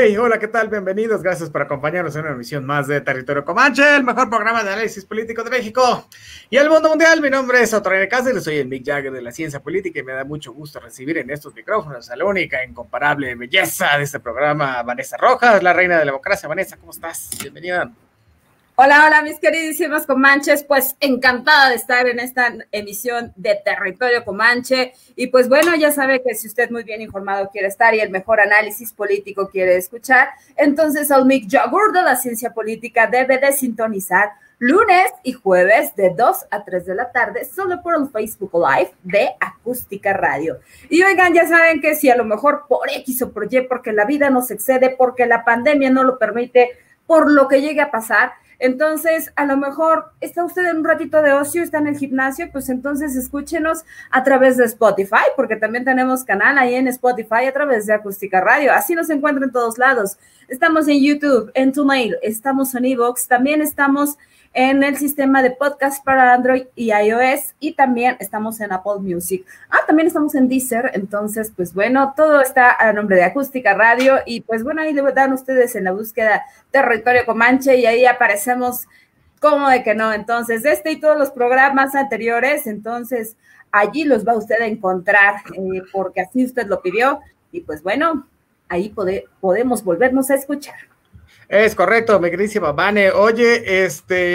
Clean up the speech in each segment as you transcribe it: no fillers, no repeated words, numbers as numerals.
Hey, hola, ¿qué tal? Bienvenidos, gracias por acompañarnos en una emisión más de Territorio Comanche, el mejor programa de análisis político de México y el mundo mundial. Mi nombre es Otorrene Cáceres, soy el Mick Jagger de la ciencia política y me da mucho gusto recibir en estos micrófonos a la única, incomparable belleza de este programa, Vanessa Rojas, la reina de la democracia. Vanessa, ¿cómo estás? Bienvenida. Hola, hola, mis queridísimos comanches, pues encantada de estar en esta emisión de Territorio Comanche, y pues bueno, ya sabe que si usted muy bien informado quiere estar y el mejor análisis político quiere escuchar, entonces al Mick Jagger de la ciencia política debe de sintonizar lunes y jueves de 2 a 3 de la tarde, solo por el Facebook Live de Acústica Radio. Y oigan, ya saben que si a lo mejor por X o por Y, porque la vida nos excede, porque la pandemia no lo permite, por lo que llegue a pasar, entonces, a lo mejor está usted en un ratito de ocio, está en el gimnasio, pues entonces escúchenos a través de Spotify, porque también tenemos canal ahí en Spotify a través de Acústica Radio. Así nos encuentran en todos lados. Estamos en YouTube, en TuneIn, estamos en iVoox, también estamos en el sistema de podcast para Android y iOS, y también estamos en Apple Music. También estamos en Deezer. Entonces, pues bueno, todo está a nombre de Acústica Radio, y pues bueno, ahí le dan ustedes en la búsqueda Territorio Comanche, y ahí aparecemos, como de que no. Entonces, este y todos los programas anteriores, entonces, allí los va usted a encontrar, porque así usted lo pidió, y pues bueno, ahí podemos volvernos a escuchar. Es correcto, mi queridísima Vane. Oye,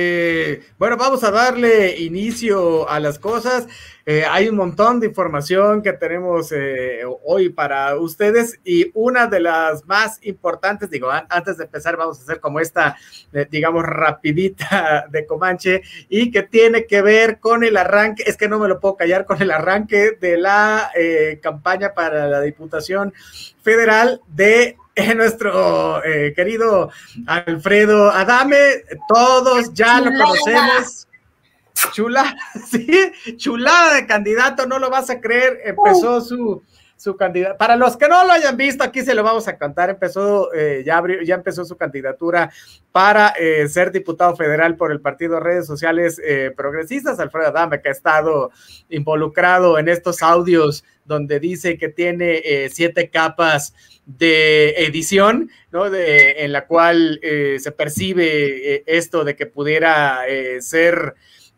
bueno, vamos a darle inicio a las cosas. Hay un montón de información que tenemos hoy para ustedes, y una de las más importantes, digo, antes de empezar vamos a hacer como esta, digamos, rapidita de Comanche, y que tiene que ver con el arranque, es que no me lo puedo callar, con el arranque de la campaña para la Diputación Federal de nuestro querido Alfredo Adame. Todos ya lo conocemos. Chula, sí, chulada de candidato, no lo vas a creer. Empezó su candidato. Para los que no lo hayan visto, aquí se lo vamos a contar. Ya empezó su candidatura para ser diputado federal por el partido Redes Sociales Progresistas. Alfredo Adame, que ha estado involucrado en estos audios donde dice que tiene 7 capas de edición, ¿no? En la cual se percibe esto de que pudiera ser,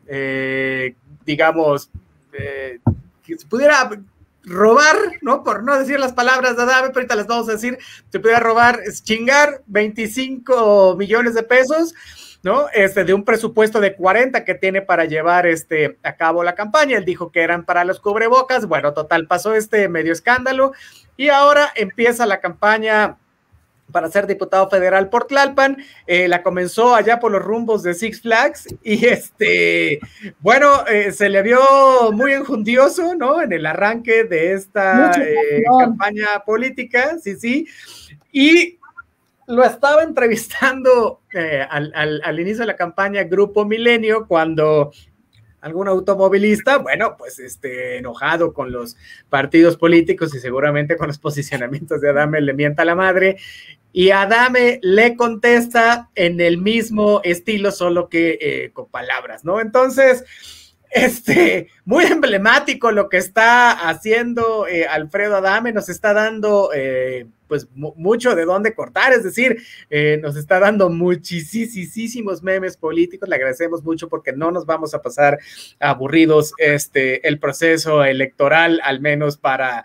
digamos, que se pudiera robar, ¿no? Por no decir las palabras de Adame, pero ahorita las vamos a decir. Se pudiera robar, chingar 25 millones de pesos, ¿no? De un presupuesto de 40 que tiene para llevar a cabo la campaña. Él dijo que eran para los cubrebocas. Bueno, total, pasó medio escándalo, y ahora empieza la campaña para ser diputado federal por Tlalpan. La comenzó allá por los rumbos de Six Flags, y bueno, se le vio muy enjundioso, ¿no? En el arranque de esta campaña política, sí, y lo estaba entrevistando al inicio de la campaña Grupo Milenio, cuando algún automovilista, bueno, pues enojado con los partidos políticos y seguramente con los posicionamientos de Adame, le mienta la madre, y Adame le contesta en el mismo estilo, solo que con palabras, ¿no? Entonces, muy emblemático lo que está haciendo Alfredo Adame. Nos está dando pues mucho de dónde cortar, es decir, nos está dando muchísimos memes políticos. Le agradecemos mucho, porque no nos vamos a pasar aburridos el proceso electoral, al menos para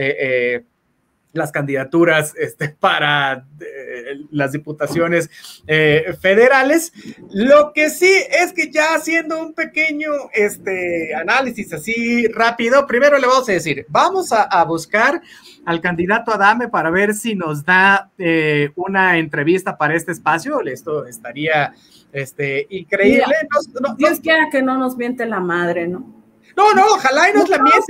las candidaturas para las diputaciones federales. Lo que sí es que, ya haciendo un pequeño análisis así rápido, primero le vamos a decir, vamos a buscar al candidato Adame para ver si nos da una entrevista para este espacio. Esto estaría increíble. Mira, Dios quiera que no nos miente la madre, ¿no? No, ojalá y nos la miente,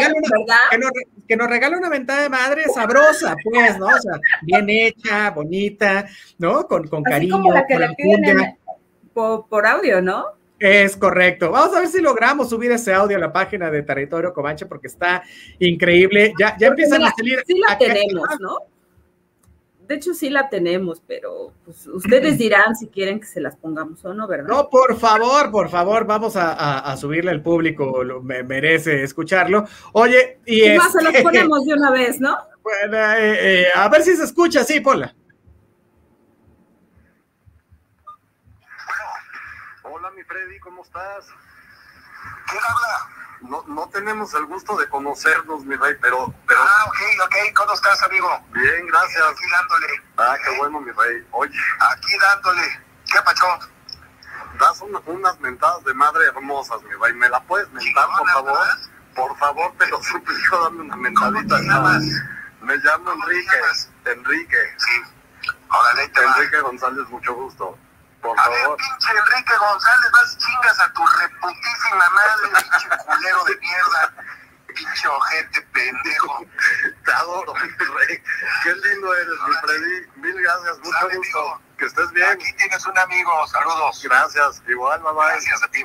que nos regale una mentada de madre sabrosa, pues, ¿no? O sea, bien hecha, bonita, ¿no? Con cariño. Como la que le piden por audio, ¿no? Es correcto. Vamos a ver si logramos subir ese audio a la página de Territorio Comanche, porque está increíble. Ya empiezan a salir. Sí la tenemos, ¿no? De hecho, sí la tenemos, pero pues, ustedes dirán si quieren que se las pongamos o no, ¿verdad? No, por favor, vamos a subirle al público, merece escucharlo. Oye, y más se las ponemos de una vez, ¿no? Bueno, a ver si se escucha, sí, ponla. Freddy, ¿cómo estás? ¿Quién habla? No tenemos el gusto de conocernos, mi rey, pero... ok, ¿cómo estás, amigo? Bien, gracias. Aquí dándole. Qué bueno, mi rey. Oye. Aquí dándole. ¿Qué pachón? Das unas mentadas de madre hermosas, mi rey. ¿Me la puedes mentar, por favor? Por favor, te lo suplico, dame una mentadita. ¿Cómo te llamas? Me llamo Enrique. Sí. Órale, Enrique González, mucho gusto. Por favor. Pinche Enrique González, vas chingas a tu reputísima madre, pinche culero de mierda. Pinche ojete pendejo. Te adoro, mi rey. Qué lindo eres, mi Freddy. Mil gracias, mucho gusto. Amigo. Que estés bien. Aquí tienes un amigo, saludos. Gracias, igual, bye bye. Gracias a ti,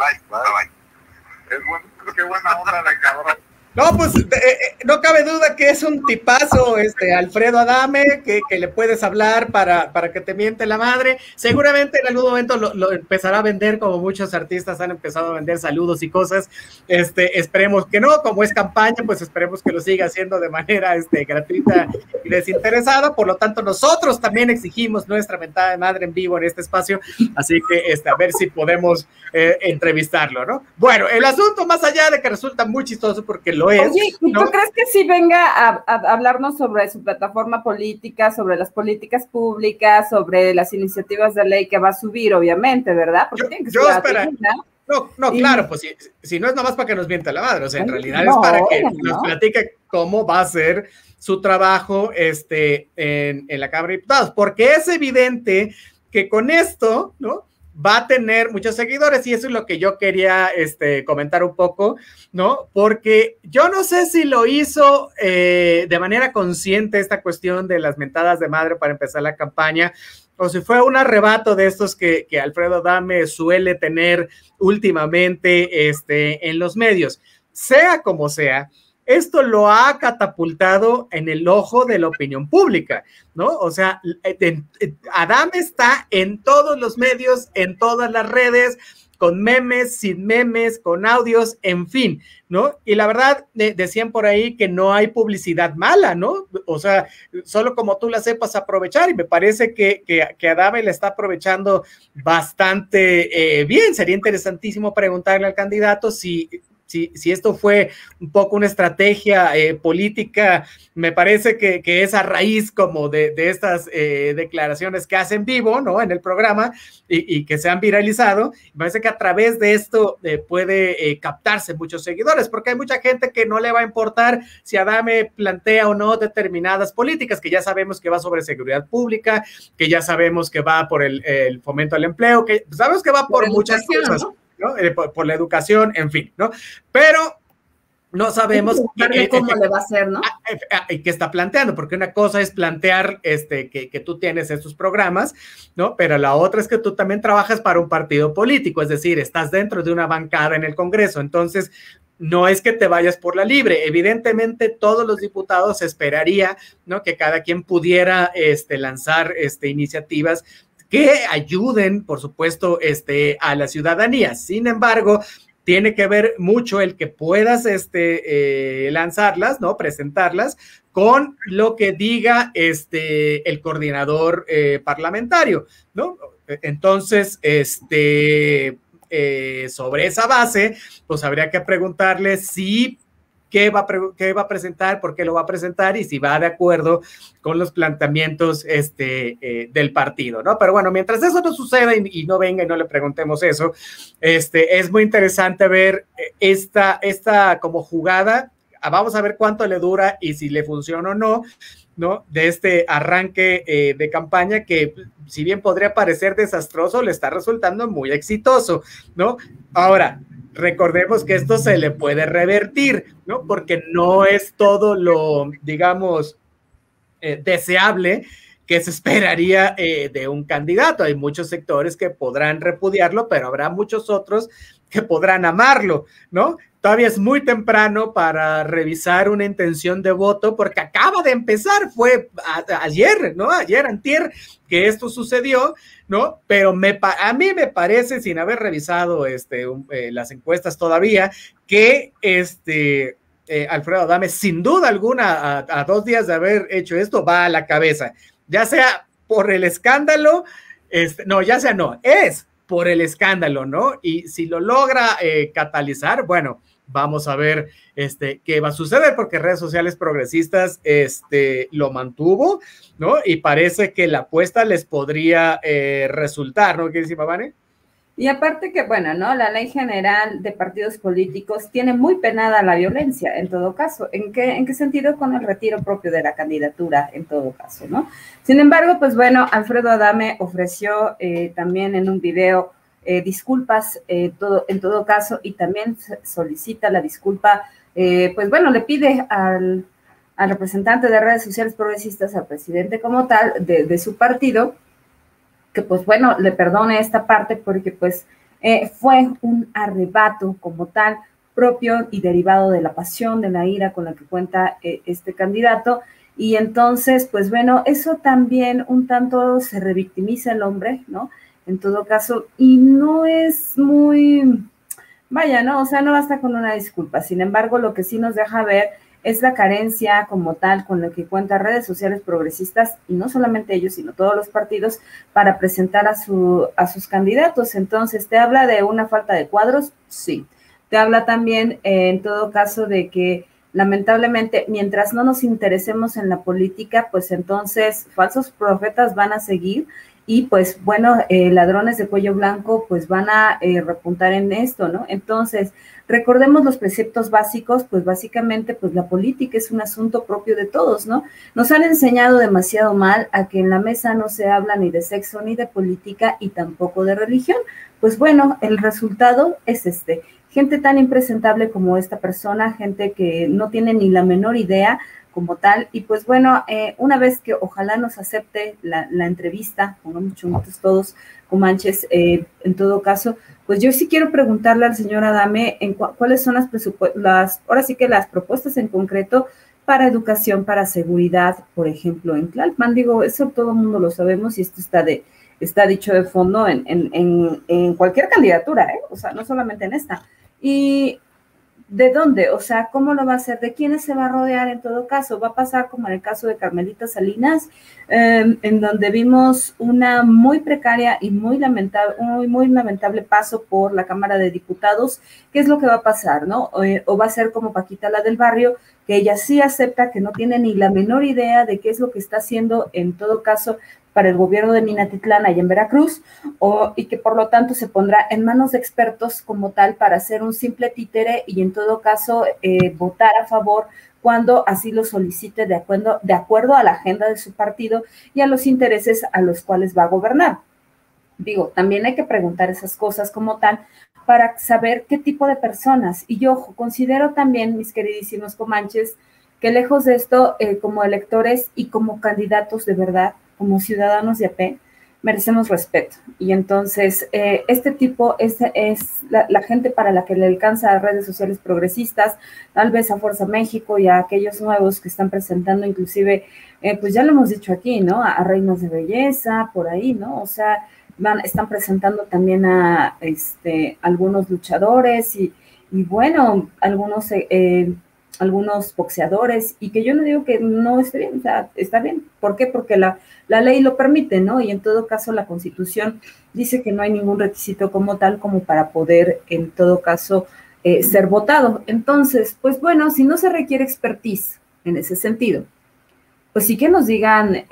bye. Qué buena onda de cabrón. No, pues no cabe duda que es un tipazo, Alfredo Adame, que le puedes hablar para que te miente la madre. Seguramente en algún momento lo empezará a vender, como muchos artistas han empezado a vender saludos y cosas. Esperemos que no, como es campaña, pues esperemos que lo siga haciendo de manera gratuita y desinteresada. Por lo tanto, nosotros también exigimos nuestra mentada de madre en vivo en este espacio, así que a ver si podemos entrevistarlo, ¿no? Bueno, el asunto, más allá de que resulta muy chistoso porque lo es. Oye, ¿y tú crees que sí venga a hablarnos sobre su plataforma política, sobre las políticas públicas, sobre las iniciativas de ley que va a subir, obviamente, ¿verdad? Porque tiene que ser espera. Claro, pues si no es nomás para que nos mienta la madre, o sea, en realidad es para que nos platique cómo va a ser su trabajo en la Cámara de Diputados, porque es evidente que con esto, ¿no?, va a tener muchos seguidores, y eso es lo que yo quería comentar un poco, ¿no? Porque yo no sé si lo hizo de manera consciente esta cuestión de las mentadas de madre para empezar la campaña, o si fue un arrebato de estos que Alfredo Adame suele tener últimamente en los medios. Sea como sea, esto lo ha catapultado en el ojo de la opinión pública, ¿no? O sea, Adame está en todos los medios, en todas las redes, con memes, sin memes, con audios, en fin, ¿no? Y la verdad, decían por ahí que no hay publicidad mala, ¿no? O sea, solo como tú la sepas aprovechar, y me parece que Adame la está aprovechando bastante bien. Sería interesantísimo preguntarle al candidato si esto fue un poco una estrategia política. Me parece que es a raíz como de estas declaraciones que hace en vivo, ¿no?, en el programa, y que se han viralizado. Me parece que a través de esto puede captarse muchos seguidores, porque hay mucha gente que no le va a importar si Adame plantea o no determinadas políticas, que ya sabemos que va sobre seguridad pública, que ya sabemos que va por el fomento al empleo, que sabemos que va por muchas cosas, ¿no? Por la educación, en fin, ¿no? Pero no sabemos cómo le va a hacer, ¿no? ¿Qué está planteando? Porque una cosa es plantear que tú tienes estos programas, ¿no? Pero la otra es que tú también trabajas para un partido político, es decir, estás dentro de una bancada en el Congreso. Entonces, no es que te vayas por la libre. Evidentemente, todos los diputados esperaría, ¿no?, que cada quien pudiera lanzar iniciativas que ayuden, por supuesto, a la ciudadanía. Sin embargo, tiene que ver mucho el que puedas lanzarlas, ¿no?, presentarlas, con lo que diga el coordinador parlamentario, ¿no? Entonces, sobre esa base, pues habría que preguntarle si qué va a presentar, por qué lo va a presentar, y si va de acuerdo con los planteamientos del partido, ¿no? Pero bueno, mientras eso no suceda y no venga y no le preguntemos eso, es muy interesante ver esta como jugada. Vamos a ver cuánto le dura y si le funciona o no, ¿no?, de este arranque de campaña que, si bien podría parecer desastroso, le está resultando muy exitoso, ¿no? Ahora, recordemos que esto se le puede revertir, ¿no?, porque no es todo lo, digamos, deseable que se esperaría de un candidato. Hay muchos sectores que podrán repudiarlo, pero habrá muchos otros que podrán amarlo, ¿no? Todavía es muy temprano para revisar una intención de voto, porque acaba de empezar, fue ayer, ¿no? Ayer, antier, que esto sucedió, ¿no? Pero a mí me parece, sin haber revisado las encuestas todavía, que Alfredo Adame, sin duda alguna, a 2 días de haber hecho esto, va a la cabeza, ya sea por el escándalo, es por el escándalo, ¿no? Y si lo logra catalizar, bueno, vamos a ver qué va a suceder, porque redes sociales progresistas lo mantuvo, ¿no? Y parece que la apuesta les podría resultar, ¿no? ¿Qué dice Pavane? Y aparte que, bueno, ¿no? La Ley General de Partidos Políticos tiene muy penada la violencia, en todo caso. ¿En qué sentido? Con el retiro propio de la candidatura, en todo caso, ¿no? Sin embargo, pues bueno, Alfredo Adame ofreció también en un video disculpas en todo caso, y también solicita la disculpa, pues bueno, le pide al representante de redes sociales progresistas, al presidente como tal, de su partido, que pues bueno, le perdone esta parte porque pues fue un arrebato como tal, propio y derivado de la pasión, de la ira con la que cuenta este candidato, y entonces pues bueno, eso también un tanto se revictimiza el hombre, ¿no? En todo caso, y no es muy, vaya, ¿no? O sea, no basta con una disculpa. Sin embargo, lo que sí nos deja ver es la carencia como tal con la que cuentan redes sociales progresistas, y no solamente ellos, sino todos los partidos, para presentar a sus candidatos. Entonces, ¿te habla de una falta de cuadros? Sí. Te habla también, en todo caso, de que lamentablemente, mientras no nos interesemos en la política, pues entonces falsos profetas van a seguir, y pues bueno, ladrones de cuello blanco pues van a repuntar en esto, ¿no? Entonces, recordemos los preceptos básicos, pues básicamente pues la política es un asunto propio de todos, ¿no? Nos han enseñado demasiado mal a que en la mesa no se habla ni de sexo ni de política y tampoco de religión. Pues bueno, el resultado es gente tan impresentable como esta persona, gente que no tiene ni la menor idea como tal, y pues bueno, una vez que ojalá nos acepte la entrevista, pongamos chunguitos todos, Comanches, en todo caso, pues yo sí quiero preguntarle al señor Adame cuáles son ahora sí que las propuestas en concreto para educación, para seguridad, por ejemplo, en Tlalpan. Digo, eso todo el mundo lo sabemos, y esto está dicho de fondo en cualquier candidatura, o sea, no solamente en esta. Y ¿de dónde? O sea, ¿cómo lo va a hacer? ¿De quiénes se va a rodear en todo caso? ¿Va a pasar como en el caso de Carmelita Salinas, en donde vimos una muy precaria y muy lamentable paso por la Cámara de Diputados? ¿Qué es lo que va a pasar, no? ¿O va a ser como Paquita, la del barrio, que ella sí acepta que no tiene ni la menor idea de qué es lo que está haciendo, en todo caso, para el gobierno de Minatitlán, allá en Veracruz, y que por lo tanto se pondrá en manos de expertos como tal para hacer un simple títere y en todo caso votar a favor cuando así lo solicite de acuerdo a la agenda de su partido y a los intereses a los cuales va a gobernar? Digo, también hay que preguntar esas cosas como tal para saber qué tipo de personas. Y yo considero también, mis queridísimos comanches, que lejos de esto, como electores y como candidatos de verdad, como ciudadanos de AP, merecemos respeto. Y entonces, este tipo es la gente para la que le alcanza a redes sociales progresistas, tal vez a Fuerza México y a aquellos nuevos que están presentando, inclusive, pues ya lo hemos dicho aquí, ¿no? A reinas de belleza, por ahí, ¿no? O sea, están presentando también a algunos luchadores y bueno, algunos boxeadores, y que yo no digo que no esté bien, o sea, está bien. ¿Por qué? Porque la ley lo permite, ¿no? Y en todo caso la Constitución dice que no hay ningún requisito como tal como para poder, en todo caso, ser votado. Entonces, pues bueno, si no se requiere expertise en ese sentido, pues sí que nos digan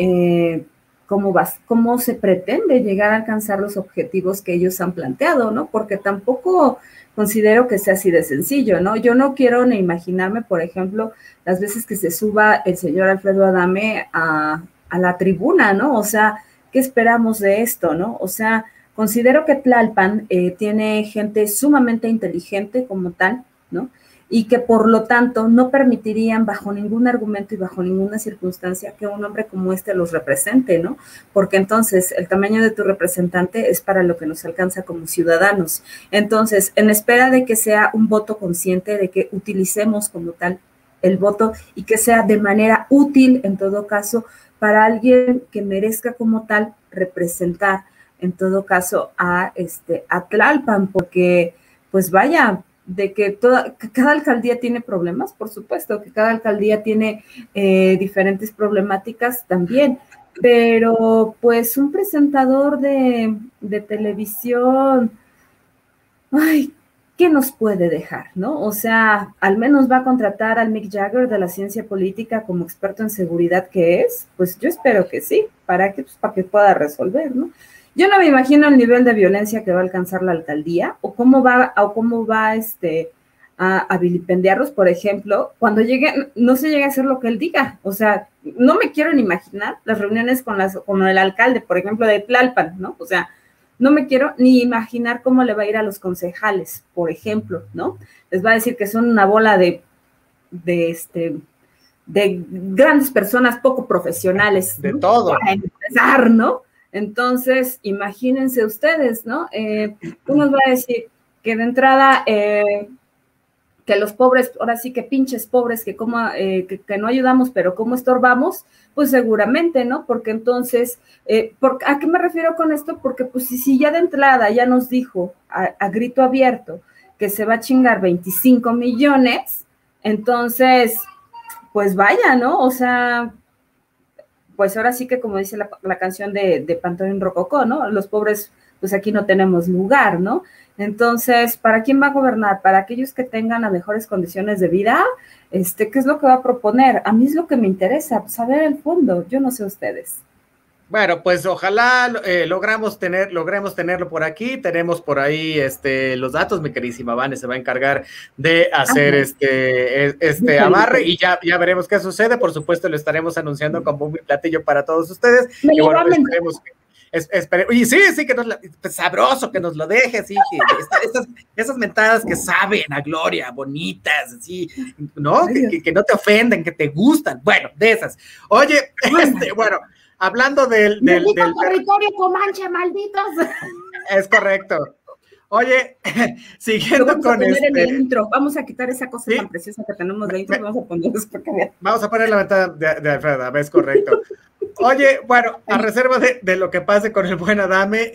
cómo se pretende llegar a alcanzar los objetivos que ellos han planteado, ¿no? Porque tampoco considero que sea así de sencillo, ¿no? Yo no quiero ni imaginarme, por ejemplo, las veces que se suba el señor Alfredo Adame a la tribuna, ¿no? O sea, ¿qué esperamos de esto, no? O sea, considero que Tlalpan tiene gente sumamente inteligente como tal, ¿no? Y que por lo tanto no permitirían bajo ningún argumento y bajo ninguna circunstancia que un hombre como este los represente, ¿no? Porque entonces el tamaño de tu representante es para lo que nos alcanza como ciudadanos. Entonces, en espera de que sea un voto consciente, de que utilicemos como tal el voto y que sea de manera útil, en todo caso, para alguien que merezca como tal representar, en todo caso, a Tlalpan, porque pues vaya, de que cada alcaldía tiene problemas, por supuesto, que cada alcaldía tiene diferentes problemáticas también, pero pues un presentador de televisión, ay, ¿qué nos puede dejar, no? O sea, al menos va a contratar al Mick Jagger de la ciencia política como experto en seguridad que es, pues yo espero que sí, ¿para qué? Pues para que pueda resolver, ¿no? Yo no me imagino el nivel de violencia que va a alcanzar la alcaldía, o cómo va a vilipendiarlos, por ejemplo, cuando no se llegue a hacer lo que él diga. O sea, no me quiero ni imaginar las reuniones con el alcalde, por ejemplo, de Tlalpan, ¿no? O sea, no me quiero ni imaginar cómo le va a ir a los concejales, por ejemplo, ¿no? Les va a decir que son una bola de grandes personas poco profesionales. De ¿no? todo. Para empezar, ¿no? Entonces, imagínense ustedes, ¿no? Uno va a decir que de entrada, que los pobres, ahora sí que pinches pobres, que no ayudamos, pero cómo estorbamos, pues seguramente, ¿no? Porque entonces, ¿a qué me refiero con esto? Porque pues si ya de entrada ya nos dijo a grito abierto que se va a chingar 25 millones, entonces, pues vaya, ¿no? O sea, pues ahora sí que como dice la canción de Panteón Rococó, ¿no? Los pobres, pues aquí no tenemos lugar, ¿no? Entonces, ¿para quién va a gobernar? Para aquellos que tengan las mejores condiciones de vida, ¿qué es lo que va a proponer? A mí es lo que me interesa, saber el fondo, yo no sé ustedes. Bueno, pues ojalá logremos tenerlo por aquí. Tenemos por ahí los datos. Mi queridísima Vane se va a encargar de hacer este amarre y ya veremos qué sucede. Por supuesto, lo estaremos anunciando con bombo y platillo para todos ustedes. Y bueno, esperemos y sí, que pues, sabroso que nos lo dejes, sí, esas mentadas que saben a gloria, bonitas, así, ¿no? Que no te ofenden, que te gustan. Bueno, de esas. Oye, bueno. Hablando del territorio comanche, malditos. Es correcto. Oye, siguiendo con en el intro. Vamos a quitar esa cosa tan preciosa que tenemos de intro. Vamos a poner la ventana de Alfredo, es correcto. Oye, bueno, a reserva de lo que pase con el buen Adame,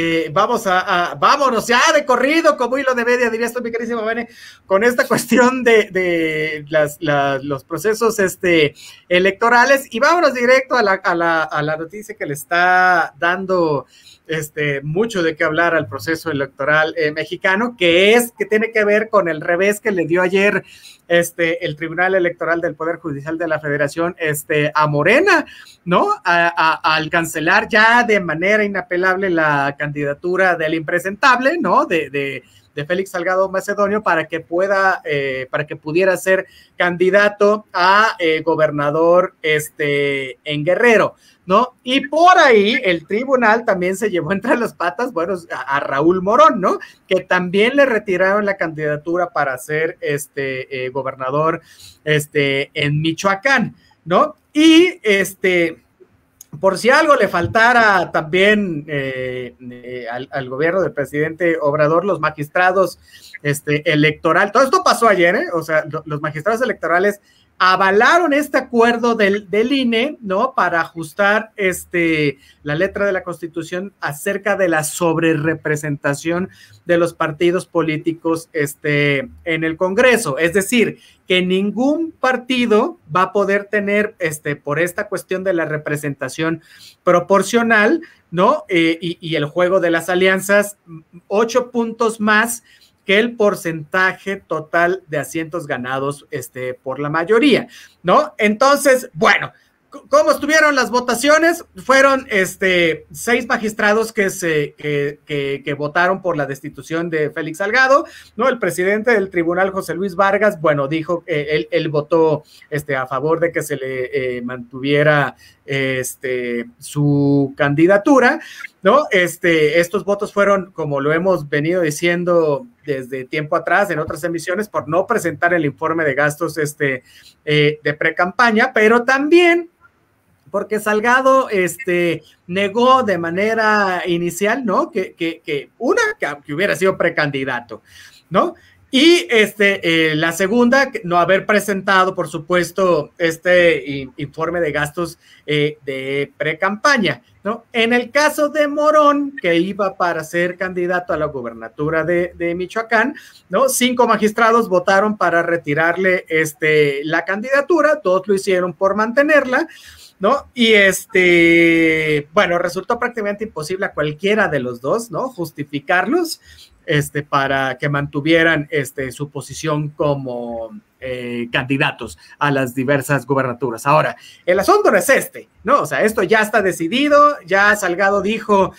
vámonos ya de corrido, como hilo de media, diría esto, mi queridísima Vane, con esta cuestión de los procesos electorales, y vámonos directo a la noticia que le está dando mucho de qué hablar al proceso electoral mexicano, que tiene que ver con el revés que le dio ayer el Tribunal Electoral del Poder Judicial de la Federación a Morena, ¿no? Al cancelar ya de manera inapelable la candidatura del impresentable, ¿no? De Félix Salgado Macedonio para que pudiera ser candidato a gobernador en Guerrero, ¿no? Y por ahí el tribunal también se llevó entre las patas, bueno, a Raúl Morón, ¿no? Que también le retiraron la candidatura para ser gobernador en Michoacán, ¿no? Y por si algo le faltara también al gobierno del presidente Obrador, los magistrados electorales, todo esto pasó ayer, o sea, los magistrados electorales avalaron este acuerdo del INE, ¿no? Para ajustar la letra de la Constitución acerca de la sobrerepresentación de los partidos políticos en el Congreso. Es decir, que ningún partido va a poder tener, por esta cuestión de la representación proporcional, ¿no? Y el juego de las alianzas, 8 puntos más que el porcentaje total de asientos ganados por la mayoría, ¿no? Entonces, bueno, ¿cómo estuvieron las votaciones? Fueron 6 magistrados que votaron por la destitución de Félix Salgado, ¿no? El presidente del tribunal, José Luis Vargas, bueno, dijo que él votó a favor de que se le mantuviera su candidatura, ¿no? Estos votos fueron, como lo hemos venido diciendo desde tiempo atrás en otras emisiones, por no presentar el informe de gastos de pre-campaña, pero también porque Salgado negó de manera inicial, ¿no? Que hubiera sido precandidato, ¿no? Y la segunda, no haber presentado, por supuesto, informe de gastos de pre-campaña, ¿no? En el caso de Morón, que iba para ser candidato a la gubernatura de Michoacán, ¿no? 5 magistrados votaron para retirarle la candidatura, 2 lo hicieron por mantenerla, ¿no? Y bueno, resultó prácticamente imposible a cualquiera de los dos, ¿no? Justificarlos, para que mantuvieran su posición como candidatos a las diversas gubernaturas. Ahora, el asunto no es ¿no? O sea, esto ya está decidido, ya Salgado dijo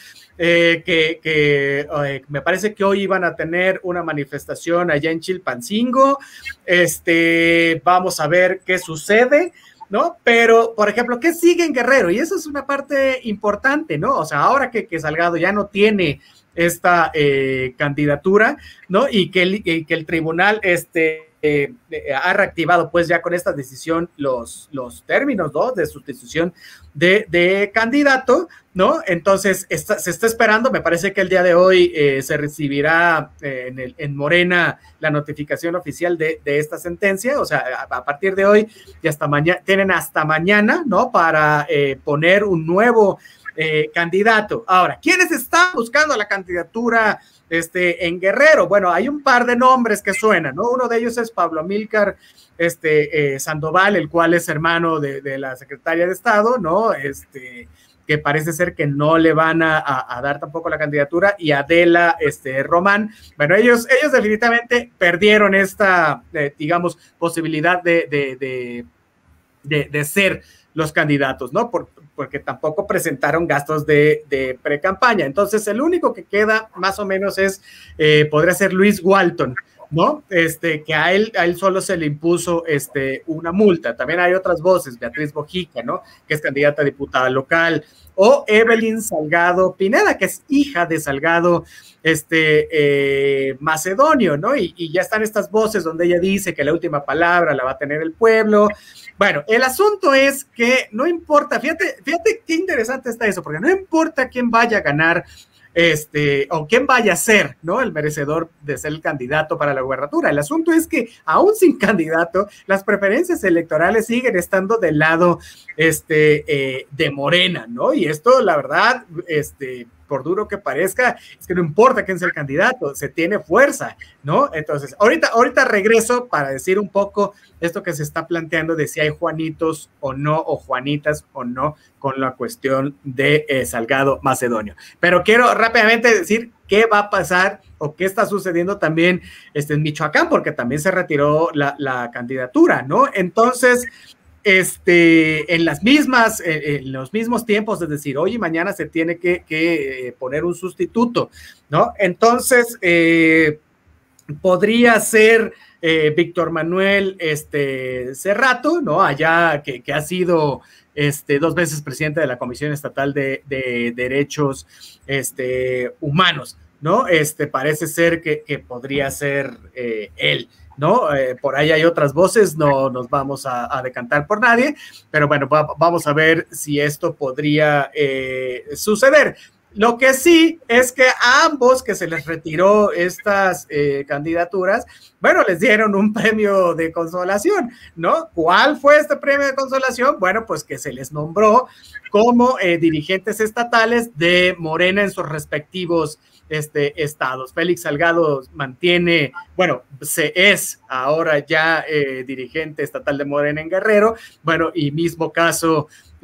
que me parece que hoy iban a tener una manifestación allá en Chilpancingo, vamos a ver qué sucede, ¿no? Pero, por ejemplo, ¿qué sigue en Guerrero? Y eso es una parte importante, ¿no? O sea, ahora que Salgado ya no tiene esta candidatura, ¿no? Y que el tribunal ha reactivado pues ya con esta decisión los términos, ¿no? De sustitución de candidato, ¿no? Entonces se está esperando, me parece que el día de hoy se recibirá en Morena la notificación oficial de esta sentencia, o sea, a partir de hoy y hasta mañana, tienen hasta mañana, ¿no? Para poner un nuevo candidato. Ahora, ¿quiénes están buscando la candidatura en Guerrero? Bueno, hay un par de nombres que suenan, ¿no? Uno de ellos es Pablo Amílcar Sandoval, el cual es hermano de la secretaria de Estado, ¿no? Que parece ser que no le van a dar tampoco la candidatura, y Adela Román. Bueno, ellos definitivamente perdieron esta, digamos, posibilidad de ser los candidatos, ¿no? Porque tampoco presentaron gastos de pre-campaña. Entonces, el único que queda más o menos podría ser Luis Walton, ¿no? Que a él solo se le impuso una multa. También hay otras voces, Beatriz Bojica, ¿no? Que es candidata a diputada local, o Evelyn Salgado Pineda, que es hija de Salgado Macedonio, ¿no? Y ya están estas voces donde ella dice que la última palabra la va a tener el pueblo. Bueno, el asunto es que no importa, fíjate qué interesante está eso, porque no importa quién vaya a ganar o quién vaya a ser, ¿no? El merecedor de ser el candidato para la gubernatura. El asunto es que aún sin candidato, las preferencias electorales siguen estando del lado de Morena, ¿no? Y esto, la verdad, por duro que parezca, es que no importa quién sea el candidato, se tiene fuerza, ¿no? Entonces, ahorita regreso para decir un poco esto que se está planteando de si hay Juanitos o no, o Juanitas o no, con la cuestión de Salgado Macedonio. Pero quiero rápidamente decir qué va a pasar o qué está sucediendo también en Michoacán, porque también se retiró la candidatura, ¿no? Entonces, en los mismos tiempos, es decir, hoy y mañana se tiene que poner un sustituto, ¿no? Entonces, podría ser Víctor Manuel Cerrato, ¿no? Allá que ha sido 2 veces presidente de la Comisión Estatal de Derechos Humanos, ¿no? Parece ser que podría ser él, ¿no? Por ahí hay otras voces, no nos vamos a decantar por nadie, pero bueno, vamos a ver si esto podría suceder. Lo que sí es que a ambos que se les retiró estas candidaturas, bueno, les dieron un premio de consolación, ¿no? ¿Cuál fue este premio de consolación? Bueno, pues que se les nombró como dirigentes estatales de Morena en sus respectivos estados. Félix Salgado mantiene, bueno, es ahora ya dirigente estatal de Morena en Guerrero, bueno, y mismo caso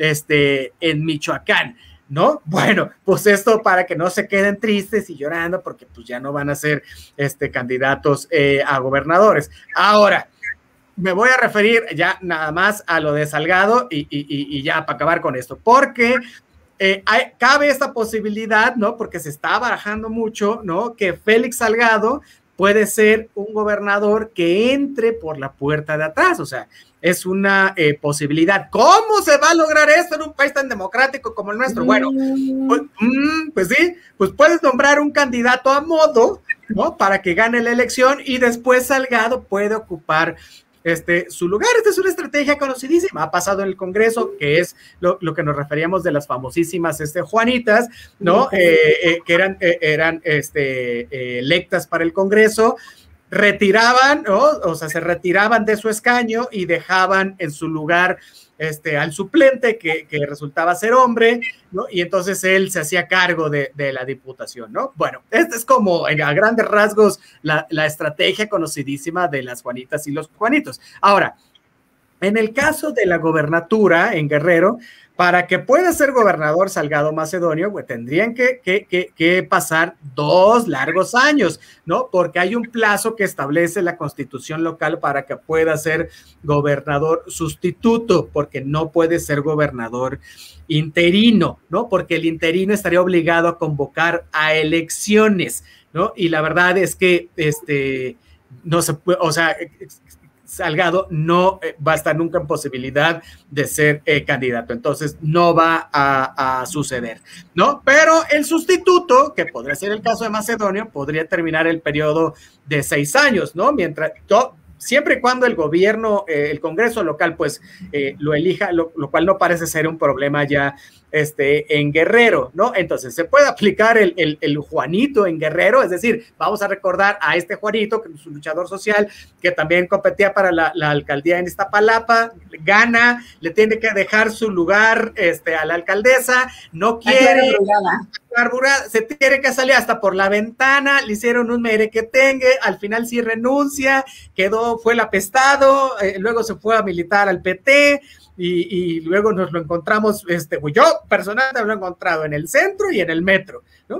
en Michoacán, ¿no? Bueno, pues esto para que no se queden tristes y llorando, porque pues ya no van a ser candidatos a gobernadores. Ahora, me voy a referir ya nada más a lo de Salgado y ya para acabar con esto, porque cabe esta posibilidad, ¿no? Porque se está barajando mucho, ¿no? Que Félix Salgado puede ser un gobernador que entre por la puerta de atrás, o sea, es una posibilidad. ¿Cómo se va a lograr esto en un país tan democrático como el nuestro? Bueno, pues sí, pues puedes nombrar un candidato a modo, ¿no? Para que gane la elección y después Salgado puede ocupar su lugar. Esta es una estrategia conocidísima, ha pasado en el Congreso, que es lo que nos referíamos de las famosísimas Juanitas, ¿no? Que eran electas para el Congreso, retiraban, ¿no? O sea, se retiraban de su escaño y dejaban en su lugar al suplente que resultaba ser hombre, ¿no? Y entonces él se hacía cargo de la diputación, ¿no? Bueno, esta es como a grandes rasgos la estrategia conocidísima de las Juanitas y los Juanitos. Ahora, en el caso de la gobernatura en Guerrero, para que pueda ser gobernador Salgado Macedonio, pues tendrían que pasar 2 largos años, ¿no? Porque hay un plazo que establece la constitución local para que pueda ser gobernador sustituto, porque no puede ser gobernador interino, ¿no? Porque el interino estaría obligado a convocar a elecciones, ¿no? Y la verdad es que no se puede, o sea, Salgado no va a estar nunca en posibilidad de ser candidato, entonces no va a suceder, ¿no? Pero el sustituto, que podría ser el caso de Macedonio, podría terminar el periodo de 6 años, ¿no? Siempre y cuando el gobierno, el Congreso local, pues lo elija, lo cual no parece ser un problema ya en Guerrero, ¿no? Entonces se puede aplicar el Juanito en Guerrero, es decir, vamos a recordar a este Juanito, que es un luchador social, que también competía para la alcaldía en Iztapalapa, gana, le tiene que dejar su lugar a la alcaldesa, no quiere, se tiene que salir hasta por la ventana, le hicieron un merequetengue, al final sí renuncia, fue el apestado, luego se fue a militar al PT, y luego nos lo encontramos, yo personalmente lo he encontrado en el centro y en el metro, ¿no?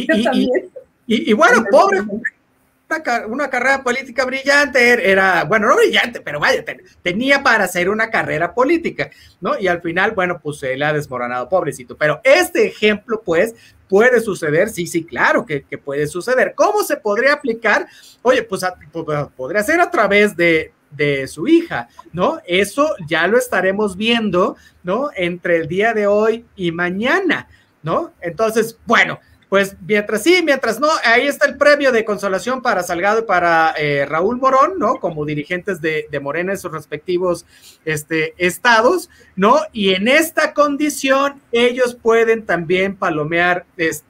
Y bueno, pobre, una carrera política brillante, bueno, no brillante, pero vaya, tenía para hacer una carrera política, ¿no? Y al final, bueno, pues se le ha desmoronado, pobrecito. Pero este ejemplo, pues, puede suceder, sí, claro que puede suceder. ¿Cómo se podría aplicar? Oye, pues podría ser a través de su hija, ¿no? Eso ya lo estaremos viendo, ¿no? Entre el día de hoy y mañana, ¿no? Entonces, bueno, pues mientras sí, mientras no, ahí está el premio de consolación para Salgado y para Raúl Morón, ¿no? Como dirigentes de Morena en sus respectivos estados, ¿no? Y en esta condición ellos pueden también palomear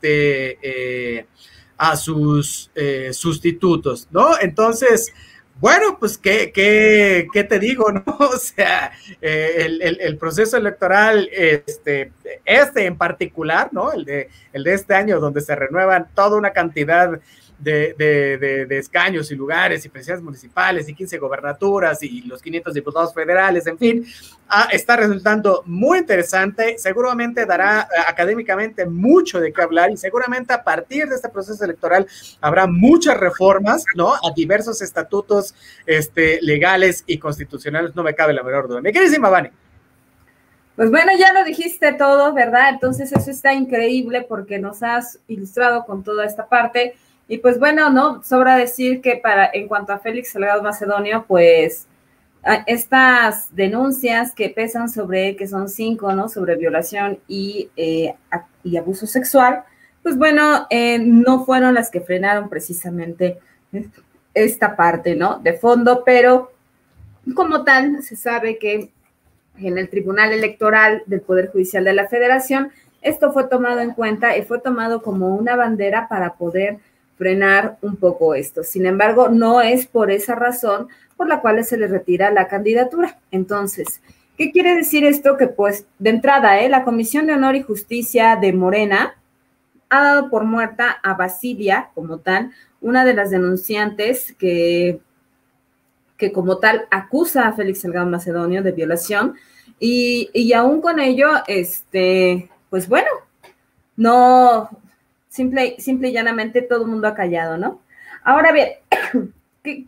a sus sustitutos, ¿no? Entonces, bueno, pues, ¿qué te digo, no? O sea, el proceso electoral, en particular, ¿no? El de este año, donde se renuevan toda una cantidad de escaños y lugares y presidencias municipales y 15 gobernaturas y los 500 diputados federales, en fin, está resultando muy interesante, seguramente dará académicamente mucho de qué hablar y seguramente a partir de este proceso electoral habrá muchas reformas, ¿no? A diversos estatutos legales y constitucionales, no me cabe la menor duda. Mi queridísima Vani. Pues bueno, ya lo dijiste todo, ¿verdad? Entonces eso está increíble porque nos has ilustrado con toda esta parte. Y pues bueno, no sobra decir que en cuanto a Félix Salgado Macedonio, pues estas denuncias que pesan sobre él, que son 5, ¿no? Sobre violación y abuso sexual, pues bueno, no fueron las que frenaron precisamente esta parte, ¿no? De fondo, pero como tal, se sabe que en el Tribunal Electoral del Poder Judicial de la Federación, esto fue tomado en cuenta y fue tomado como una bandera para poder frenar un poco esto. Sin embargo, no es por esa razón por la cual se le retira la candidatura. Entonces, ¿qué quiere decir esto? Que pues de entrada, la Comisión de Honor y Justicia de Morena ha dado por muerta a Basilia como tal, una de las denunciantes que como tal acusa a Félix Salgado Macedonio de violación y aún con ello, pues bueno, no... Simple y llanamente todo el mundo ha callado, ¿no? Ahora bien, ¿qué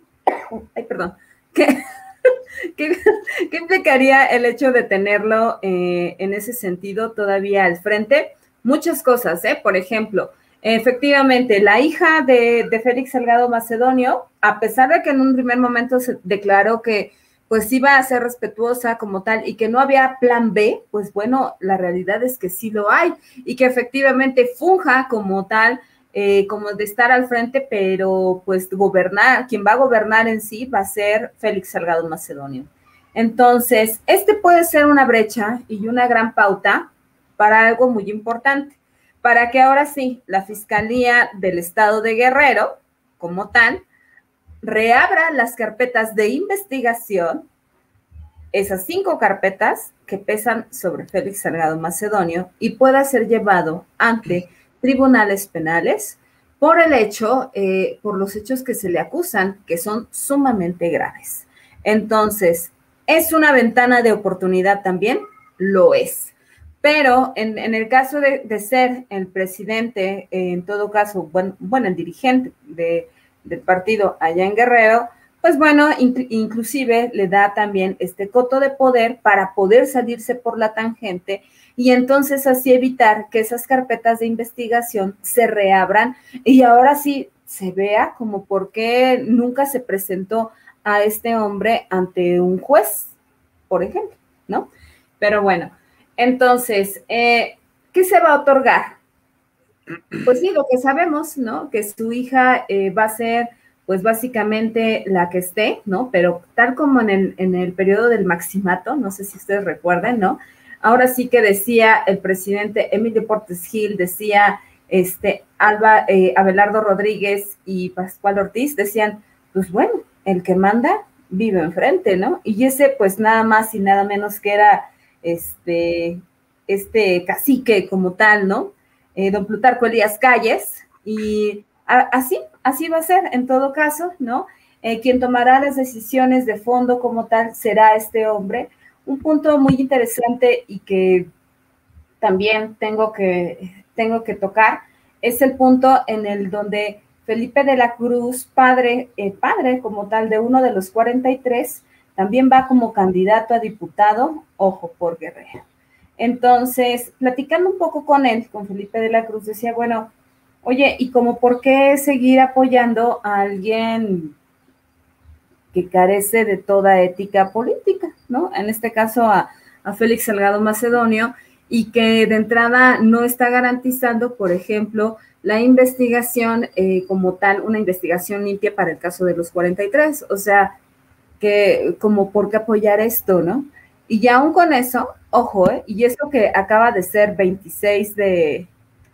implicaría el hecho de tenerlo en ese sentido todavía al frente? Muchas cosas, por ejemplo, efectivamente, la hija de Félix Salgado Macedonio, a pesar de que en un primer momento se declaró que pues iba a ser respetuosa como tal y que no había plan B, pues bueno, la realidad es que sí lo hay y que efectivamente funja como tal, como de estar al frente, pero pues quien va a gobernar en sí va a ser Félix Salgado Macedonio. Entonces, puede ser una brecha y una gran pauta para algo muy importante, para que ahora sí, la Fiscalía del Estado de Guerrero, como tal, reabra las carpetas de investigación, esas 5 carpetas que pesan sobre Félix Salgado Macedonio, y pueda ser llevado ante tribunales penales por los hechos que se le acusan, que son sumamente graves. Entonces, ¿es una ventana de oportunidad también? Lo es. Pero en el caso de ser el presidente, en todo caso, bueno, el dirigente del partido allá en Guerrero, pues bueno, inclusive le da también este coto de poder para poder salirse por la tangente y entonces así evitar que esas carpetas de investigación se reabran y ahora sí se vea como por qué nunca se presentó a este hombre ante un juez, por ejemplo, ¿no? Pero bueno, entonces, ¿qué se va a otorgar? Pues sí, lo que sabemos, ¿no? Que su hija va a ser, pues básicamente la que esté, ¿no? Pero tal como en el periodo del maximato, no sé si ustedes recuerdan, ¿no? Ahora sí que decía el presidente Emilio Portes Gil, decía Abelardo Rodríguez y Pascual Ortiz, decían, pues bueno, el que manda vive enfrente, ¿no? Y ese, pues nada más y nada menos que era este cacique como tal, ¿no? Don Plutarco Elías Calles, y así va a ser en todo caso, ¿no? Quien tomará las decisiones de fondo como tal será este hombre. Un punto muy interesante y que también tengo que tocar es el punto en el donde Felipe de la Cruz, padre como tal de uno de los 43, también va como candidato a diputado, ojo, por Guerrero. Entonces, platicando un poco con él, con Felipe de la Cruz, decía, bueno, oye, ¿y como por qué seguir apoyando a alguien que carece de toda ética política, ¿no? En este caso a Félix Salgado Macedonio, y que de entrada no está garantizando, por ejemplo, la investigación como tal, una investigación limpia para el caso de los 43, o sea, que como por qué apoyar esto, ¿no? Y ya aún con eso, ojo, y esto que acaba de ser 26 de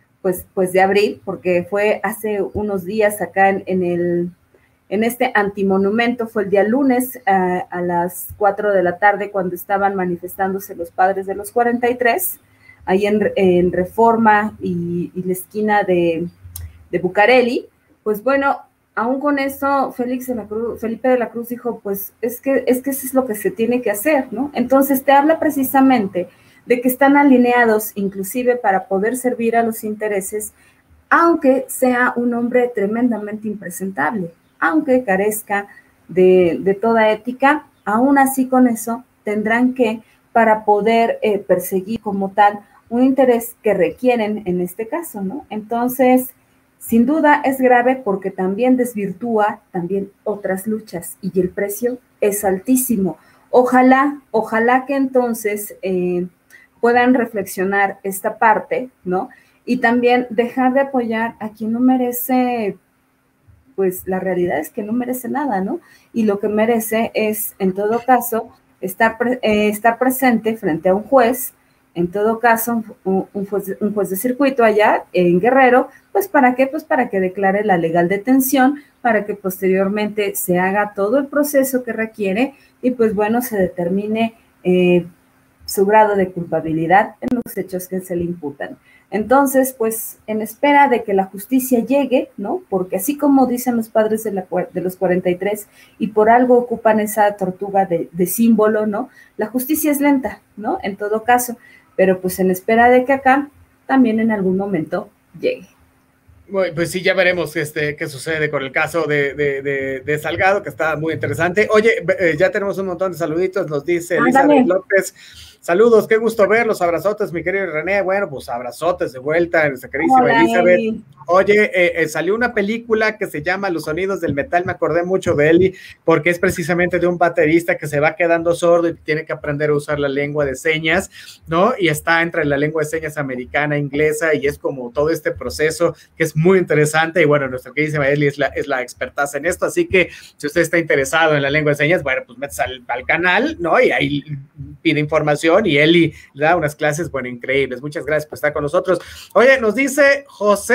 abril, porque fue hace unos días acá en este antimonumento, fue el día lunes a las 4 de la tarde cuando estaban manifestándose los padres de los 43, ahí en Reforma y la esquina de Bucareli. Pues bueno, aún con eso, Felipe de la Cruz dijo, pues es que eso es lo que se tiene que hacer, ¿no? Entonces te habla precisamente de que están alineados inclusive para poder servir a los intereses, aunque sea un hombre tremendamente impresentable, aunque carezca de toda ética, aún así con eso tendrán que, para poder perseguir como tal un interés que requieren en este caso, ¿no? Entonces, sin duda es grave porque también desvirtúa también otras luchas y el precio es altísimo. Ojalá que entonces puedan reflexionar esta parte, ¿no? Y también dejar de apoyar a quien no merece, pues la realidad es que no merece nada, ¿no? Y lo que merece es, en todo caso, estar presente frente a un juez, en todo caso, un juez de circuito allá en Guerrero, pues ¿para qué? Pues para que declare la legal detención, para que posteriormente se haga todo el proceso que requiere y pues bueno, se determine su grado de culpabilidad en los hechos que se le imputan. Entonces, pues, en espera de que la justicia llegue, ¿no? Porque así como dicen los padres de los 43, y por algo ocupan esa tortuga de símbolo, ¿no? La justicia es lenta, ¿no? En todo caso, pero pues en espera de que acá también en algún momento llegue. Bueno, pues sí, ya veremos qué sucede con el caso de Salgado, que está muy interesante. Oye, ya tenemos un montón de saluditos, nos dice Elizabeth López. Saludos, qué gusto verlos, abrazotes, mi querido René. Bueno, pues abrazotes de vuelta, nuestra queridísima Hola, Elizabeth. Eli. Oye, salió una película que se llama Los Sonidos del Metal, me acordé mucho de Eli, porque es precisamente de un baterista que se va quedando sordo y tiene que aprender a usar la lengua de señas, ¿no? Y está entre la lengua de señas americana, inglesa, y es como todo este proceso que es muy interesante, y bueno, nuestra queridísima Eli es la expertaza en esto, así que si usted está interesado en la lengua de señas, bueno, pues métase al canal, ¿no? Y ahí pide información, y Eli le da unas clases, bueno, increíbles. Muchas gracias por estar con nosotros. Oye, nos dice José Luc